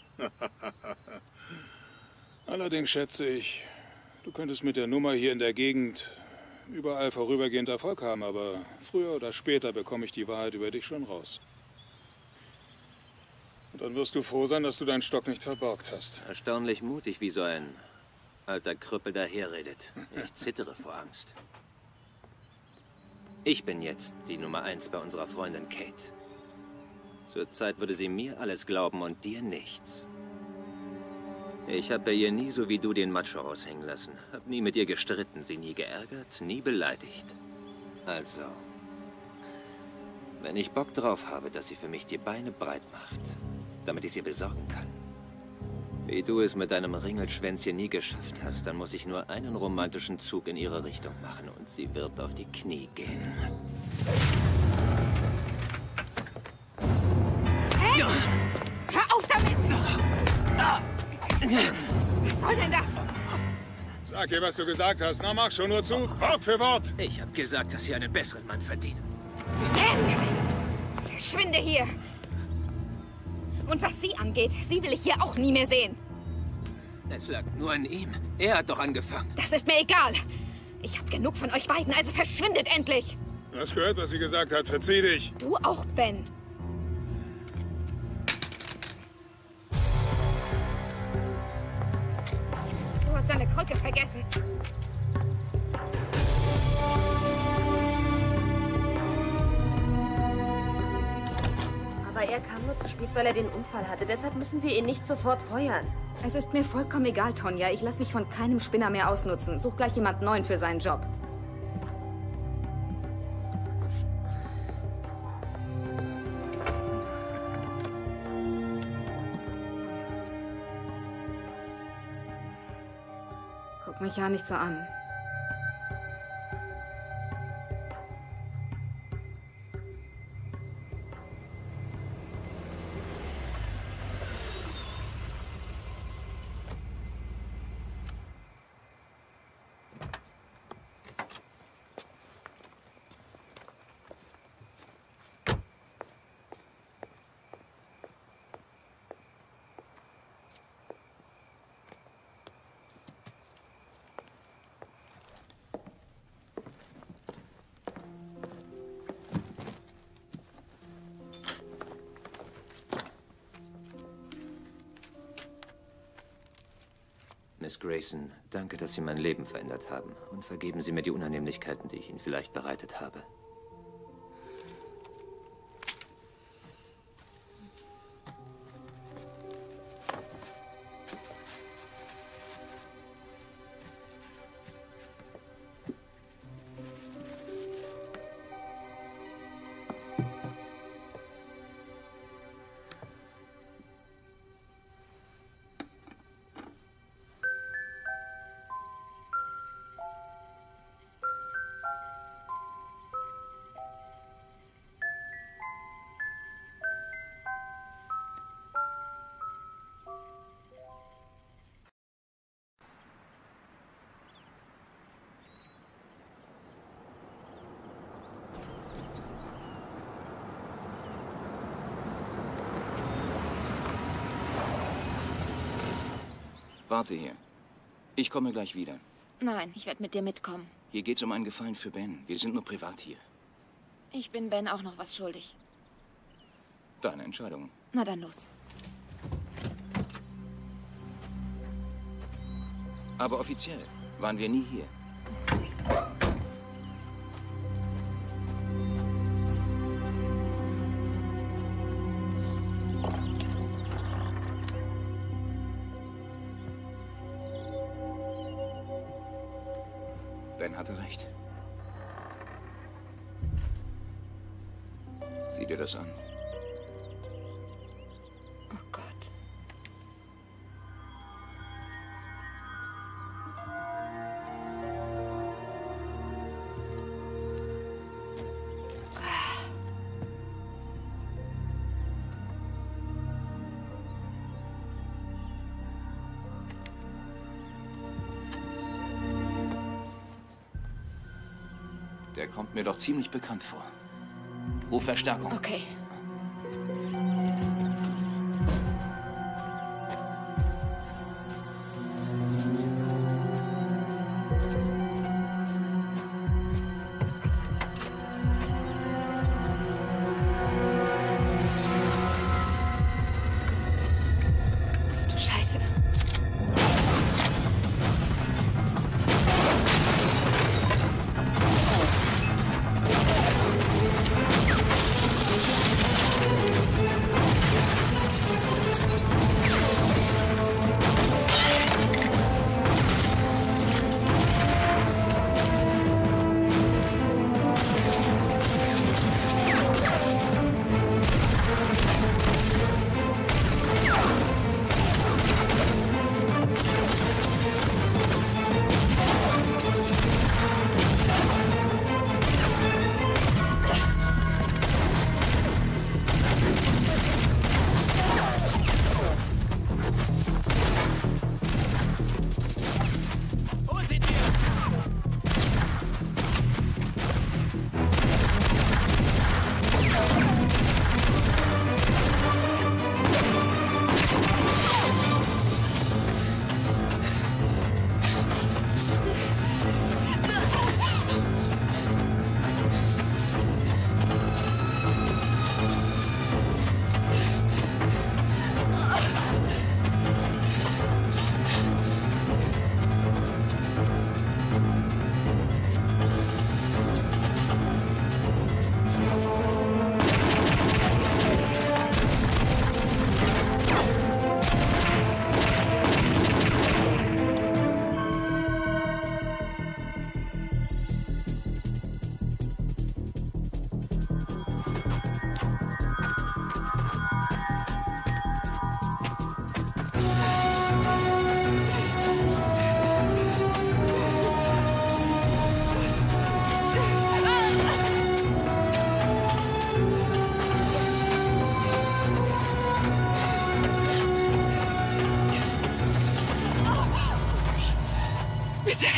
Allerdings schätze ich, du könntest mit der Nummer hier in der Gegend überall vorübergehend Erfolg haben, aber früher oder später bekomme ich die Wahrheit über dich schon raus. Und dann wirst du froh sein, dass du deinen Stock nicht verborgt hast. Erstaunlich mutig, wie so ein alter Krüppel daherredet. Ich zittere vor Angst. Ich bin jetzt die Nummer eins bei unserer Freundin Kate. Zurzeit würde sie mir alles glauben und dir nichts. Ich habe bei ihr nie so wie du den Macho raushängen lassen. Hab nie mit ihr gestritten, sie nie geärgert, nie beleidigt. Also, wenn ich Bock drauf habe, dass sie für mich die Beine breit macht, damit ich sie besorgen kann, wie du es mit deinem Ringelschwänzchen nie geschafft hast, dann muss ich nur einen romantischen Zug in ihre Richtung machen und sie wird auf die Knie gehen. Hey! Hör auf damit! Was soll denn das? Sag ihr, was du gesagt hast. Na, mach schon nur zu. Wort für Wort. Ich habe gesagt, dass sie einen besseren Mann verdienen. Ben! Verschwinde hier! Und was sie angeht, sie will ich hier auch nie mehr sehen. Es lag nur an ihm. Er hat doch angefangen. Das ist mir egal. Ich habe genug von euch beiden, also verschwindet endlich. Du hast gehört, was sie gesagt hat. Verzieh dich. Du auch, Ben. Du hast deine Krücke vergessen. Aber er kam nur zu spät, weil er den Unfall hatte. Deshalb müssen wir ihn nicht sofort feuern. Es ist mir vollkommen egal, Tonja. Ich lasse mich von keinem Spinner mehr ausnutzen. Such gleich jemand Neuen für seinen Job. Mich ja nicht so an. Miss Grayson, danke, dass Sie mein Leben verändert haben. Und vergeben Sie mir die Unannehmlichkeiten, die ich Ihnen vielleicht bereitet habe. Warte hier. Ich komme gleich wieder. Nein, ich werde mit dir mitkommen. Hier geht's um einen Gefallen für Ben. Wir sind nur privat hier. Ich bin Ben auch noch was schuldig. Deine Entscheidung. Na dann los. Aber offiziell waren wir nie hier. Ben hatte recht. Sieh dir das an. Oh Gott. Der kommt mir doch ziemlich bekannt vor. Ruf Verstärkung. Okay. Scheiße.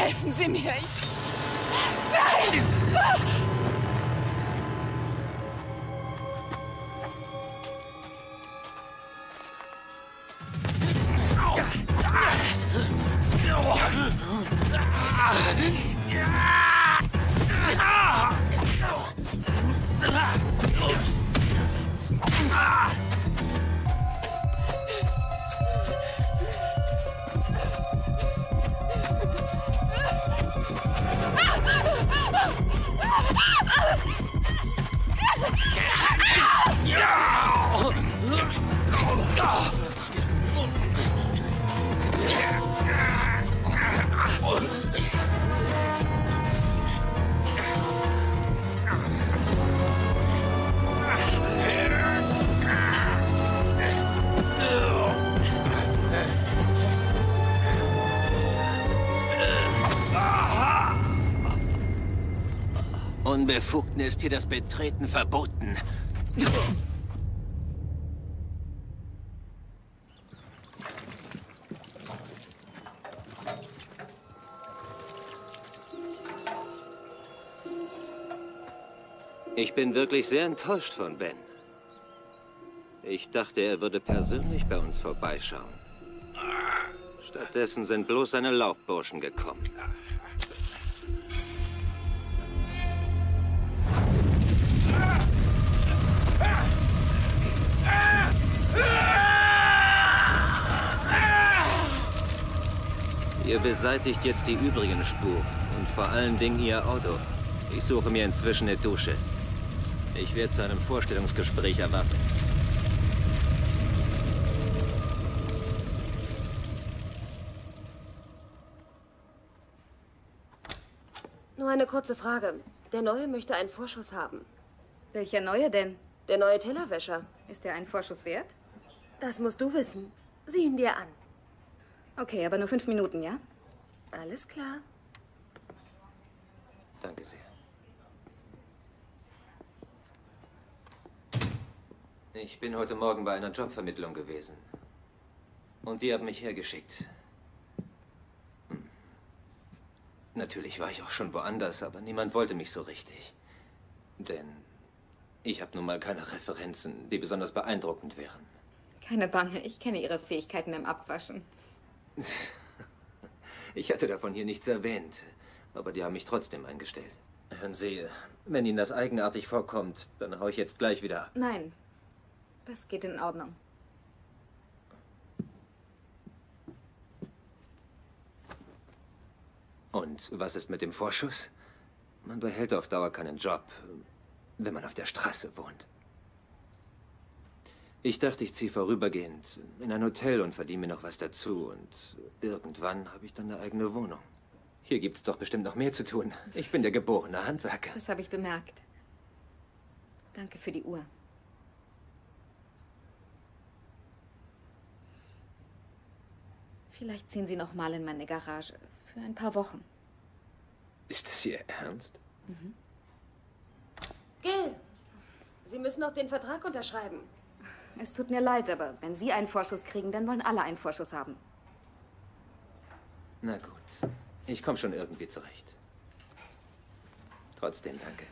Helfen Sie mir. Ich... Nein! Unbefugten ist hier das Betreten verboten. Ich bin wirklich sehr enttäuscht von Ben. Ich dachte, er würde persönlich bei uns vorbeischauen. Stattdessen sind bloß seine Laufburschen gekommen. Ihr beseitigt jetzt die übrigen Spuren und vor allen Dingen Ihr Auto. Ich suche mir inzwischen eine Dusche. Ich werde zu einem Vorstellungsgespräch erwartet. Nur eine kurze Frage. Der Neue möchte einen Vorschuss haben. Welcher Neue denn? Der neue Tellerwäscher. Ist der einen Vorschuss wert? Das musst du wissen. Sieh ihn dir an. Okay, aber nur fünf Minuten, ja? Alles klar. Danke sehr. Ich bin heute Morgen bei einer Jobvermittlung gewesen. Und die haben mich hergeschickt. Hm. Natürlich war ich auch schon woanders, aber niemand wollte mich so richtig. Denn ich habe nun mal keine Referenzen, die besonders beeindruckend wären. Keine Bange, ich kenne Ihre Fähigkeiten im Abwaschen. Ich hatte davon hier nichts erwähnt, aber die haben mich trotzdem eingestellt. Hören Sie, wenn Ihnen das eigenartig vorkommt, dann hau ich jetzt gleich wieder ab. Nein, das geht in Ordnung. Und was ist mit dem Vorschuss? Man behält auf Dauer keinen Job, wenn man auf der Straße wohnt. Ich dachte, ich ziehe vorübergehend in ein Hotel und verdiene mir noch was dazu. Und irgendwann habe ich dann eine eigene Wohnung. Hier gibt es doch bestimmt noch mehr zu tun. Ich bin der geborene Handwerker. Das habe ich bemerkt. Danke für die Uhr. Vielleicht ziehen Sie noch mal in meine Garage. Für ein paar Wochen. Ist das Ihr Ernst? Mhm. Gil, Sie müssen noch den Vertrag unterschreiben. Es tut mir leid, aber wenn Sie einen Vorschuss kriegen, dann wollen alle einen Vorschuss haben. Na gut. Ich komme schon irgendwie zurecht. Trotzdem danke.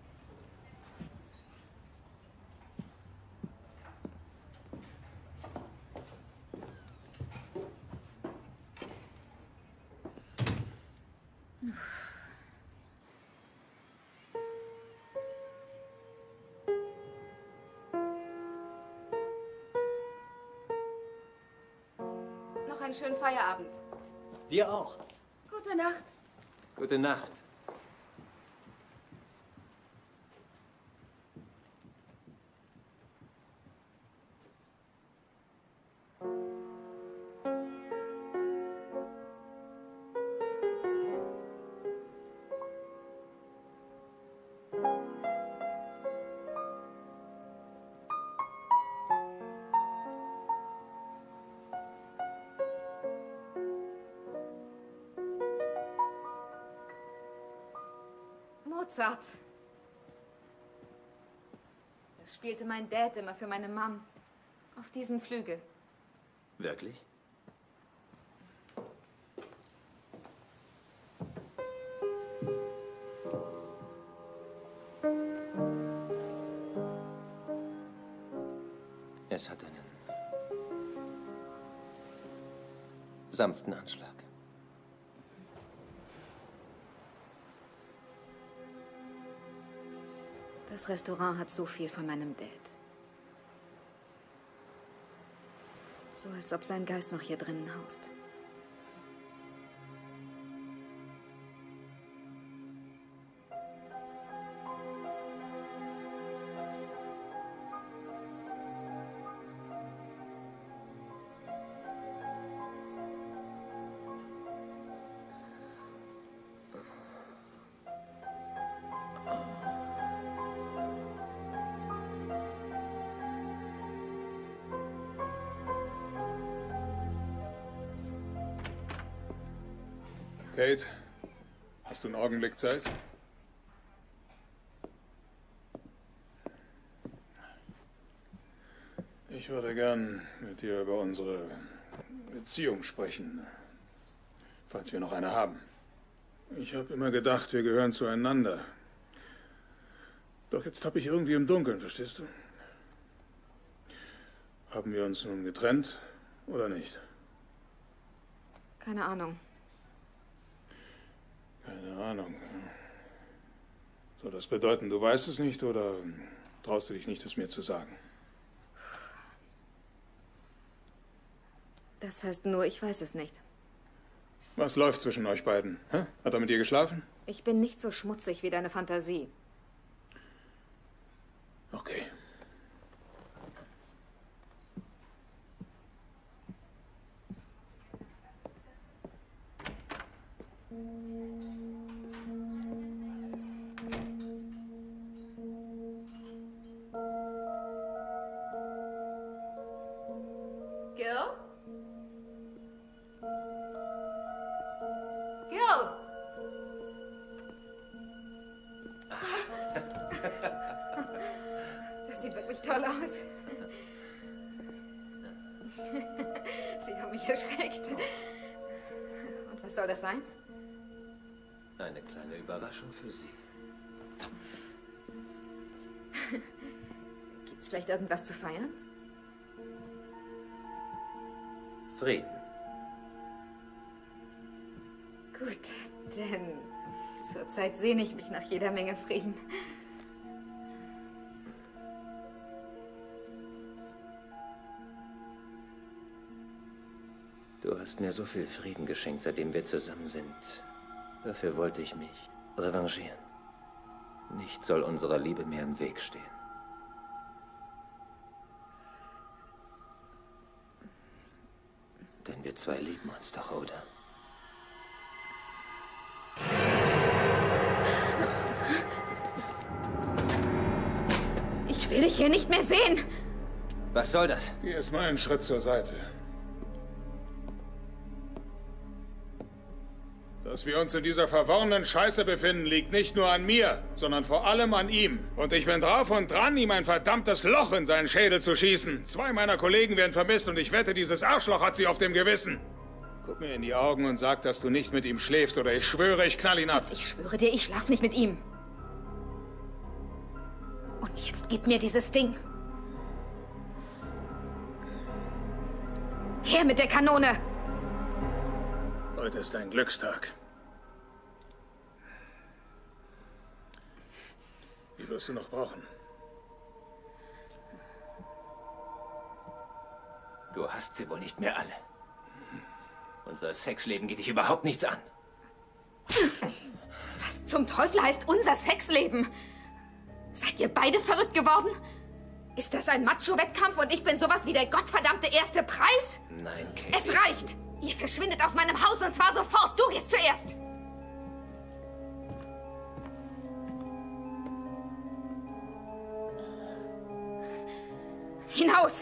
Noch einen schönen Feierabend. Dir auch. Gute Nacht. Gute Nacht. Mozart. Das spielte mein Dad immer für meine Mom. Auf diesem Flügel. Wirklich? Es hat einen sanften Anschlag. Das Restaurant hat so viel von meinem Dad. So als ob sein Geist noch hier drinnen haust. Kate, hast du einen Augenblick Zeit? Ich würde gern mit dir über unsere Beziehung sprechen, falls wir noch eine haben. Ich habe immer gedacht, wir gehören zueinander. Doch jetzt tappe ich irgendwie im Dunkeln, verstehst du? Haben wir uns nun getrennt oder nicht? Keine Ahnung. Keine Ahnung. Soll das bedeuten, du weißt es nicht oder traust du dich nicht, es mir zu sagen? Das heißt nur, ich weiß es nicht. Was läuft zwischen euch beiden? Hä? Hat er mit dir geschlafen? Ich bin nicht so schmutzig wie deine Fantasie. Okay. Gil? Gil! Das sieht wirklich toll aus. Sie haben mich erschreckt. Und was soll das sein? Eine kleine Überraschung für Sie. Gibt's vielleicht irgendwas zu feiern? Frieden. Gut, denn zurzeit sehne ich mich nach jeder Menge Frieden. Du hast mir so viel Frieden geschenkt, seitdem wir zusammen sind. Dafür wollte ich mich revanchieren. Nichts soll unserer Liebe mehr im Weg stehen. Denn wir zwei lieben uns doch, oder? Ich will dich hier nicht mehr sehen! Was soll das? Hier ist mal ein Schritt zur Seite. Dass wir uns in dieser verworrenen Scheiße befinden, liegt nicht nur an mir, sondern vor allem an ihm. Und ich bin drauf und dran, ihm ein verdammtes Loch in seinen Schädel zu schießen. Zwei meiner Kollegen werden vermisst und ich wette, dieses Arschloch hat sie auf dem Gewissen. Guck mir in die Augen und sag, dass du nicht mit ihm schläfst, oder ich schwöre, ich knall ihn ab. Ich schwöre dir, ich schlaf nicht mit ihm. Und jetzt gib mir dieses Ding. Her mit der Kanone! Heute ist ein Glückstag. Wie wirst du noch brauchen? Du hast sie wohl nicht mehr alle. Unser Sexleben geht dich überhaupt nichts an. Was zum Teufel heißt unser Sexleben? Seid ihr beide verrückt geworden? Ist das ein Macho-Wettkampf und ich bin sowas wie der gottverdammte erste Preis? Nein, Kate. Es reicht! Ihr verschwindet aus meinem Haus und zwar sofort! Du gehst zuerst! Hinaus!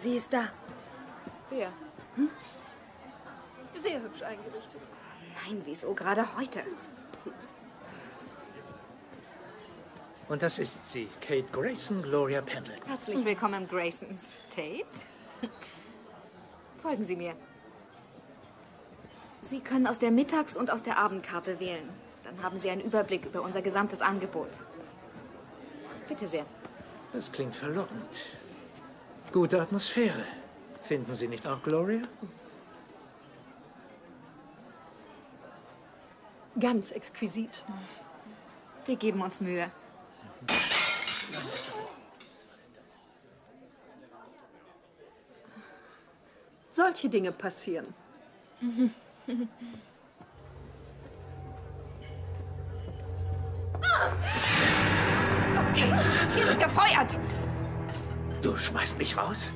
Sie ist da. Wer? Hm? Sehr hübsch eingerichtet. Nein, wieso gerade heute? Und das ist sie, Kate Grayson, Gloria Pendleton. Herzlich willkommen, Graysons. Tate? Folgen Sie mir. Sie können aus der Mittags- und aus der Abendkarte wählen. Dann haben Sie einen Überblick über unser gesamtes Angebot. Bitte sehr. Das klingt verlockend. Gute Atmosphäre. Finden Sie nicht auch, Gloria? Ganz exquisit. Wir geben uns Mühe. Was ist das? Solche Dinge passieren. Okay, Sie sind gefeuert! Du schmeißt mich raus?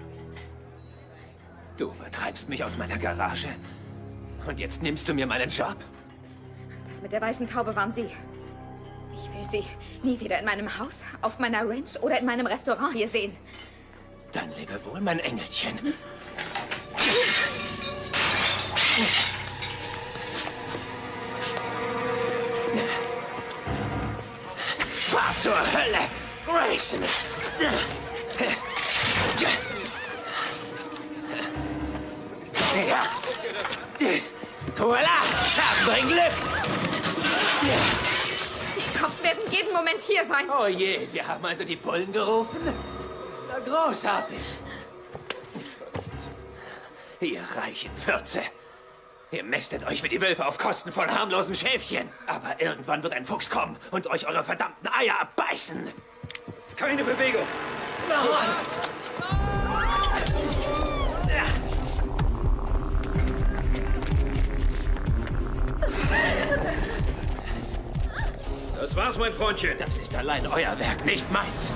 Du vertreibst mich aus meiner Garage. Und jetzt nimmst du mir meinen Job? Das mit der weißen Taube waren Sie. Ich will Sie nie wieder in meinem Haus, auf meiner Ranch oder in meinem Restaurant hier sehen. Dann lebe wohl, mein Engelchen. Fahr zur Hölle, Grayson! Ja. Voila! Schaden bringt Glück! Die Cops werden jeden Moment hier sein. Oh je, wir haben also die Bullen gerufen? Na, großartig. Ihr reichen Fürze. Ihr mästet euch wie die Wölfe auf Kosten von harmlosen Schäfchen. Aber irgendwann wird ein Fuchs kommen und euch eure verdammten Eier abbeißen. Keine Bewegung. Das war's, mein Freundchen. Das ist allein euer Werk, nicht meins.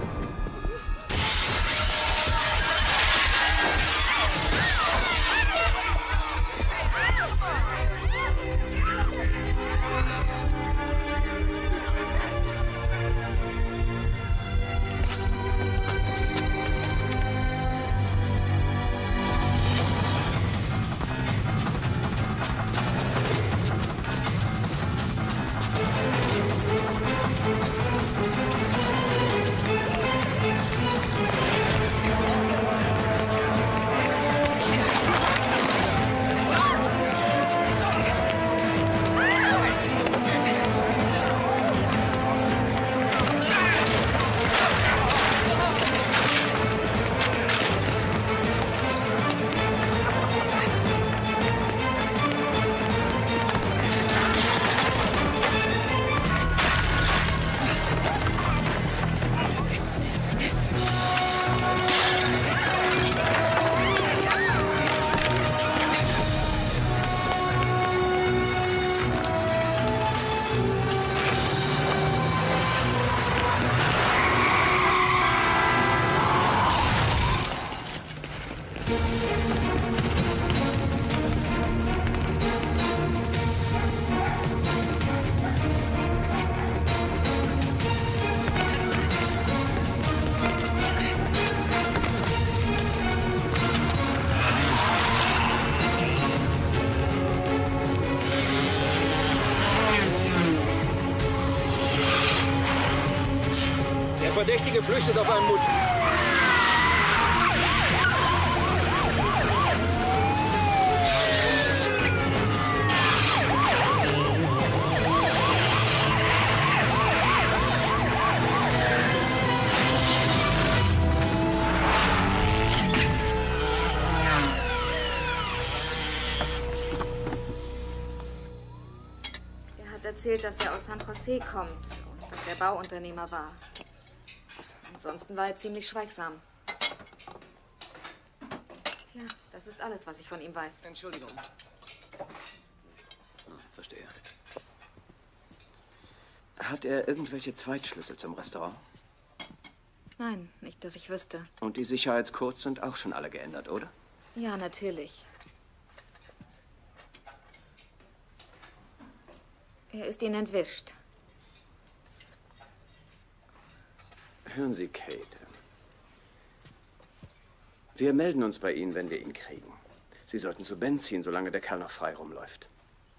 Verdächtige flüchtet auf einem Mut. Er hat erzählt, dass er aus San Jose kommt und dass er Bauunternehmer war. Ansonsten war er ziemlich schweigsam. Tja, das ist alles, was ich von ihm weiß. Entschuldigung. Oh, verstehe. Hat er irgendwelche Zweitschlüssel zum Restaurant? Nein, nicht, dass ich wüsste. Und die Sicherheitscodes sind auch schon alle geändert, oder? Ja, natürlich. Er ist ihnen entwischt. Hören Sie, Kate. Wir melden uns bei Ihnen, wenn wir ihn kriegen. Sie sollten zu Ben ziehen, solange der Kerl noch frei rumläuft.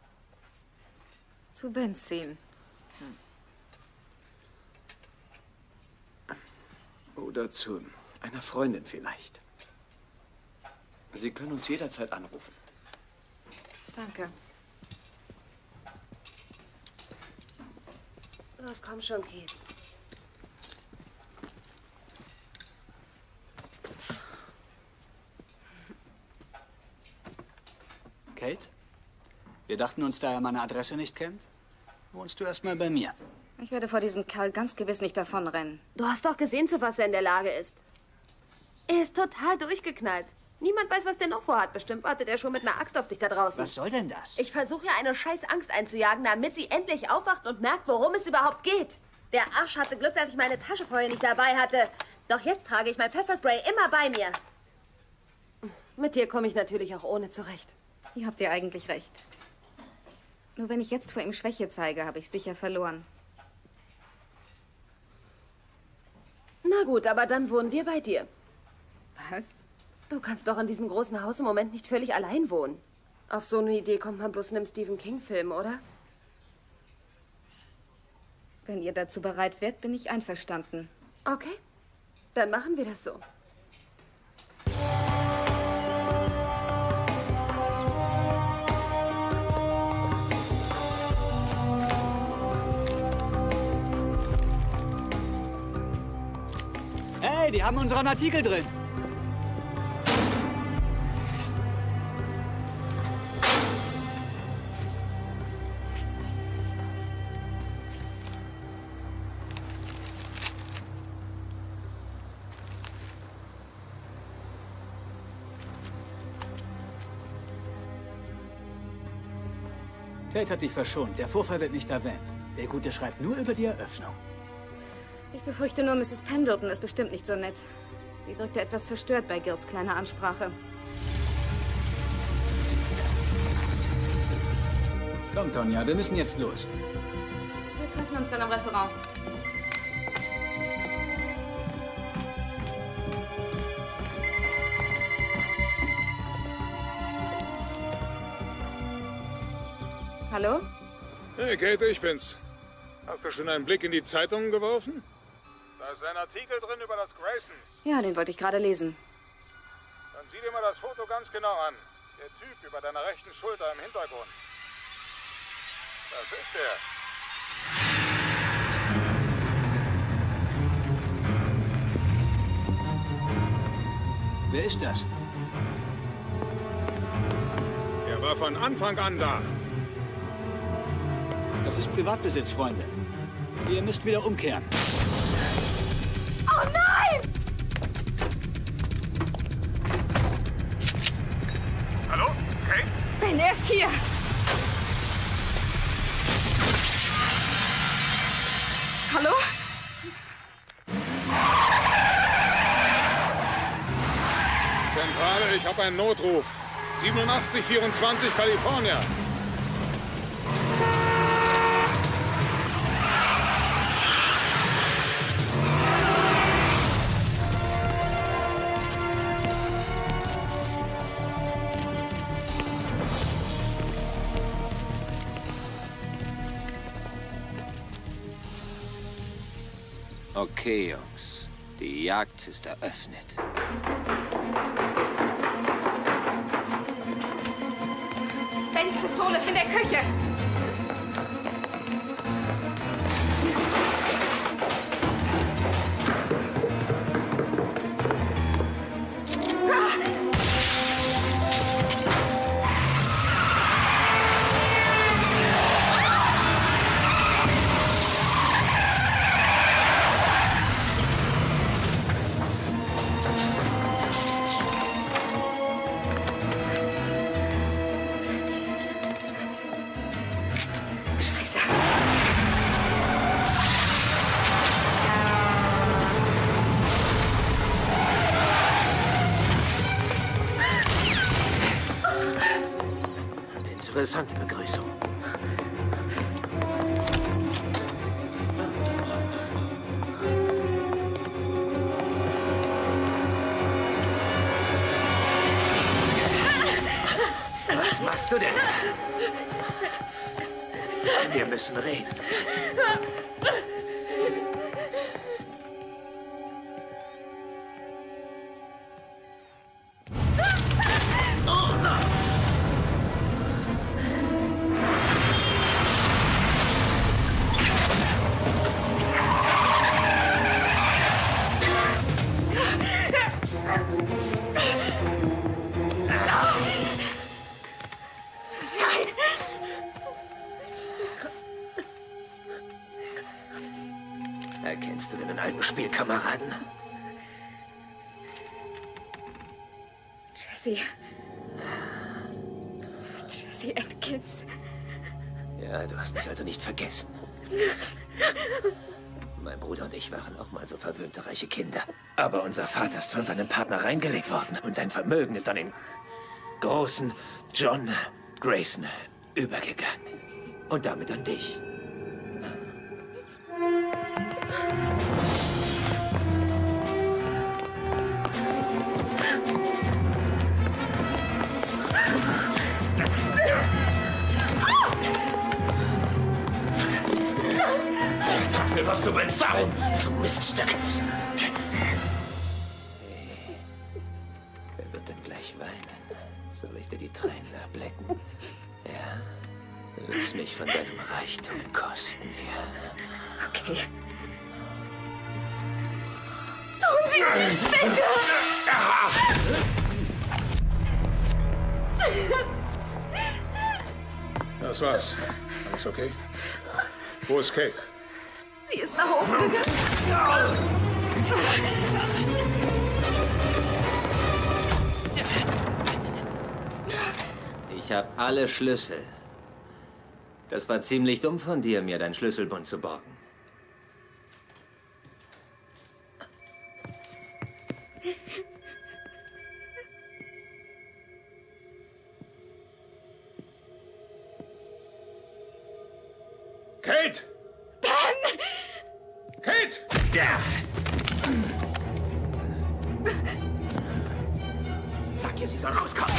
Zu Ben ziehen. Hm. Oder zu einer Freundin vielleicht. Sie können uns jederzeit anrufen. Danke. Los, komm schon, Kate. Kate? Wir dachten uns, da er meine Adresse nicht kennt, wohnst du erstmal bei mir. Ich werde vor diesem Kerl ganz gewiss nicht davonrennen. Du hast doch gesehen, zu was er in der Lage ist. Er ist total durchgeknallt. Niemand weiß, was der noch vorhat. Bestimmt wartet er schon mit einer Axt auf dich da draußen. Was soll denn das? Ich versuche ihr eine scheiß Angst einzujagen, damit sie endlich aufwacht und merkt, worum es überhaupt geht. Der Arsch hatte Glück, dass ich meine Tasche vorher nicht dabei hatte. Doch jetzt trage ich mein Pfefferspray immer bei mir. Mit dir komme ich natürlich auch ohne zurecht. Ihr habt ihr eigentlich recht. Nur wenn ich jetzt vor ihm Schwäche zeige, habe ich sicher verloren. Na gut, aber dann wohnen wir bei dir. Was? Du kannst doch in diesem großen Haus im Moment nicht völlig allein wohnen. Auf so eine Idee kommt man bloß in einem Stephen King-Film, oder? Wenn ihr dazu bereit wärt, bin ich einverstanden. Okay, dann machen wir das so. Hey, die haben unseren Artikel drin. Tate hat dich verschont. Der Vorfall wird nicht erwähnt. Der Gute schreibt nur über die Eröffnung. Ich befürchte nur, Misses Pendleton ist bestimmt nicht so nett. Sie wirkte etwas verstört bei Gilts kleiner Ansprache. Komm, Tonja, wir müssen jetzt los. Wir treffen uns dann am Restaurant. Hallo? Hey, Kate, ich bin's. Hast du schon einen Blick in die Zeitungen geworfen? Da ist ein Artikel drin über das Graysons. Ja, den wollte ich gerade lesen. Dann sieh dir mal das Foto ganz genau an. Der Typ über deiner rechten Schulter im Hintergrund. Das ist er. Wer ist das? Er war von Anfang an da. Das ist Privatbesitz, Freunde. Ihr müsst wieder umkehren. Oh nein! Hallo? Kate? Ben, er ist hier! Hallo? Zentrale, ich habe einen Notruf. siebenundachtzig vierundzwanzig Kalifornien. Okay, Jungs. Die Jagd ist eröffnet. Bens Pistole ist in der Küche. Interessante Begrüßung. Was machst du denn? Wir müssen reden. Erkennst du deinen alten Spielkameraden? Jesse. Jesse Atkins. Ja, du hast mich also nicht vergessen. Mein Bruder und ich waren auch mal so verwöhnte reiche Kinder. Aber unser Vater ist von seinem Partner reingelegt worden und sein Vermögen ist an den großen John Grayson übergegangen. Und damit an dich. Dafür wirst du bezahlen, du Miststück. Wer wird denn gleich weinen? Soll ich dir die Tränen ablecken? Ja? Lass mich von deinem Reichtum kosten, ja? Okay. Tun Sie es, bitte! Das war's. Alles okay? Wo ist Kate? Sie ist nach oben gegangen. Ich habe alle Schlüssel. Das war ziemlich dumm von dir, mir deinen Schlüsselbund zu borgen. Kate! Ben! Kate! Ja. Sag ihr, sie soll rauskommen.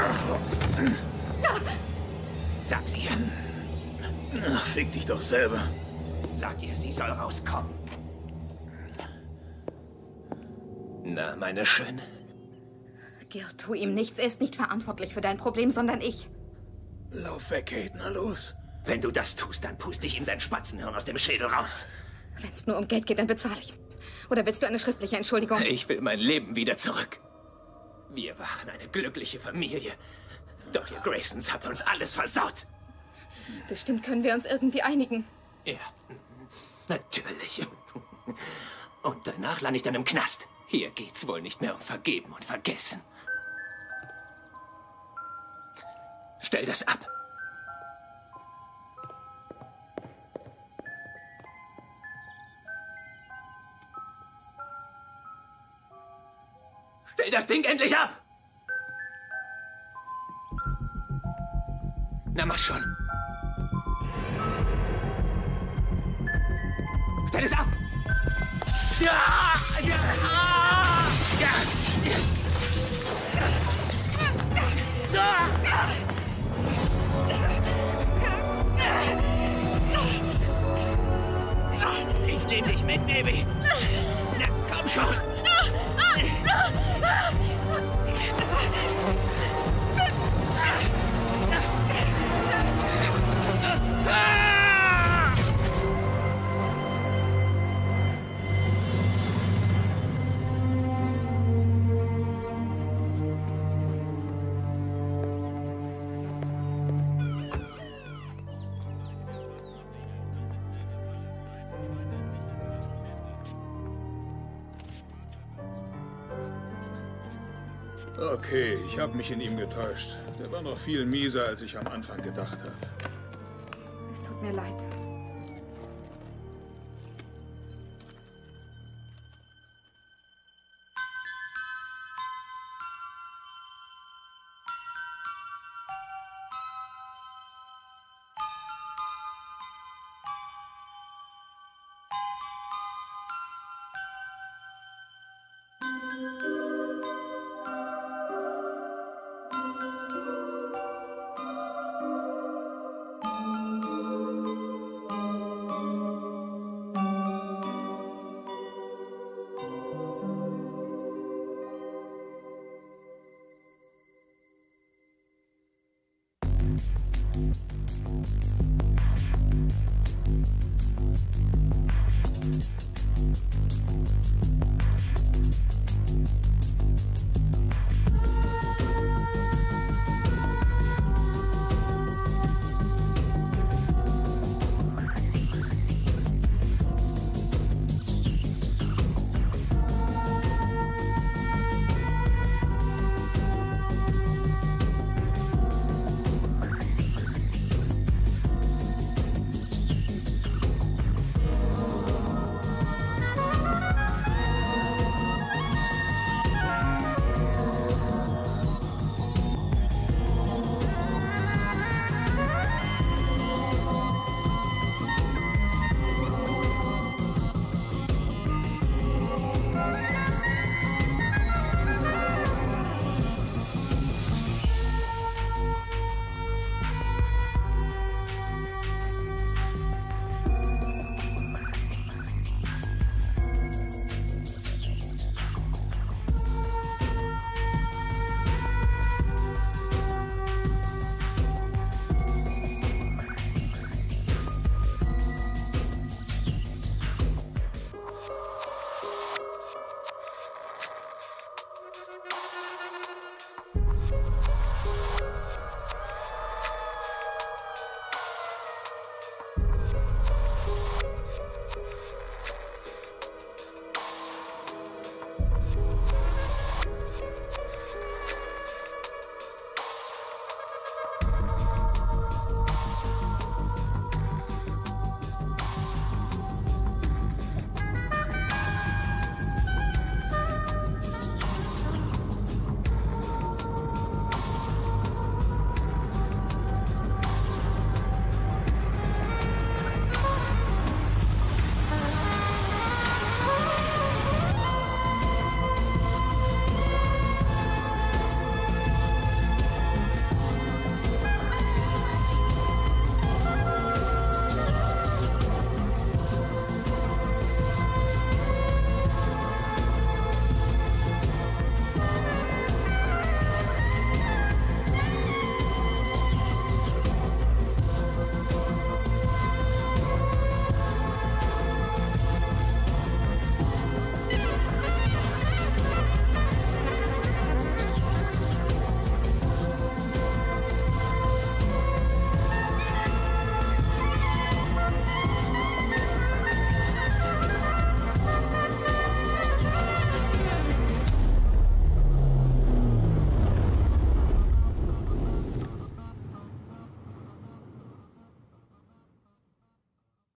Sag sie ihr. Ach, fick dich doch selber. Sag ihr, sie soll rauskommen. Na, meine Schöne. Gil, tu ihm nichts. Er ist nicht verantwortlich für dein Problem, sondern ich. Lauf weg, Kate. Na los. Wenn du das tust, dann puste ich ihm sein Spatzenhirn aus dem Schädel raus. Wenn es nur um Geld geht, dann bezahle ich. Oder willst du eine schriftliche Entschuldigung? Ich will mein Leben wieder zurück. Wir waren eine glückliche Familie. Doch ihr Graysons habt uns alles versaut. Bestimmt können wir uns irgendwie einigen. Ja, natürlich. Und danach lande ich dann im Knast. Hier geht's wohl nicht mehr um Vergeben und Vergessen. Stell das ab. Stell das Ding endlich ab! Na, mach schon. Stell es ab! Ja! Ja! Ja! Ja! Ich nehm dich mit, Baby. Na, komm schon. Okay, ich habe mich in ihm getäuscht. Der war noch viel mieser, als ich am Anfang gedacht habe. Es tut mir leid.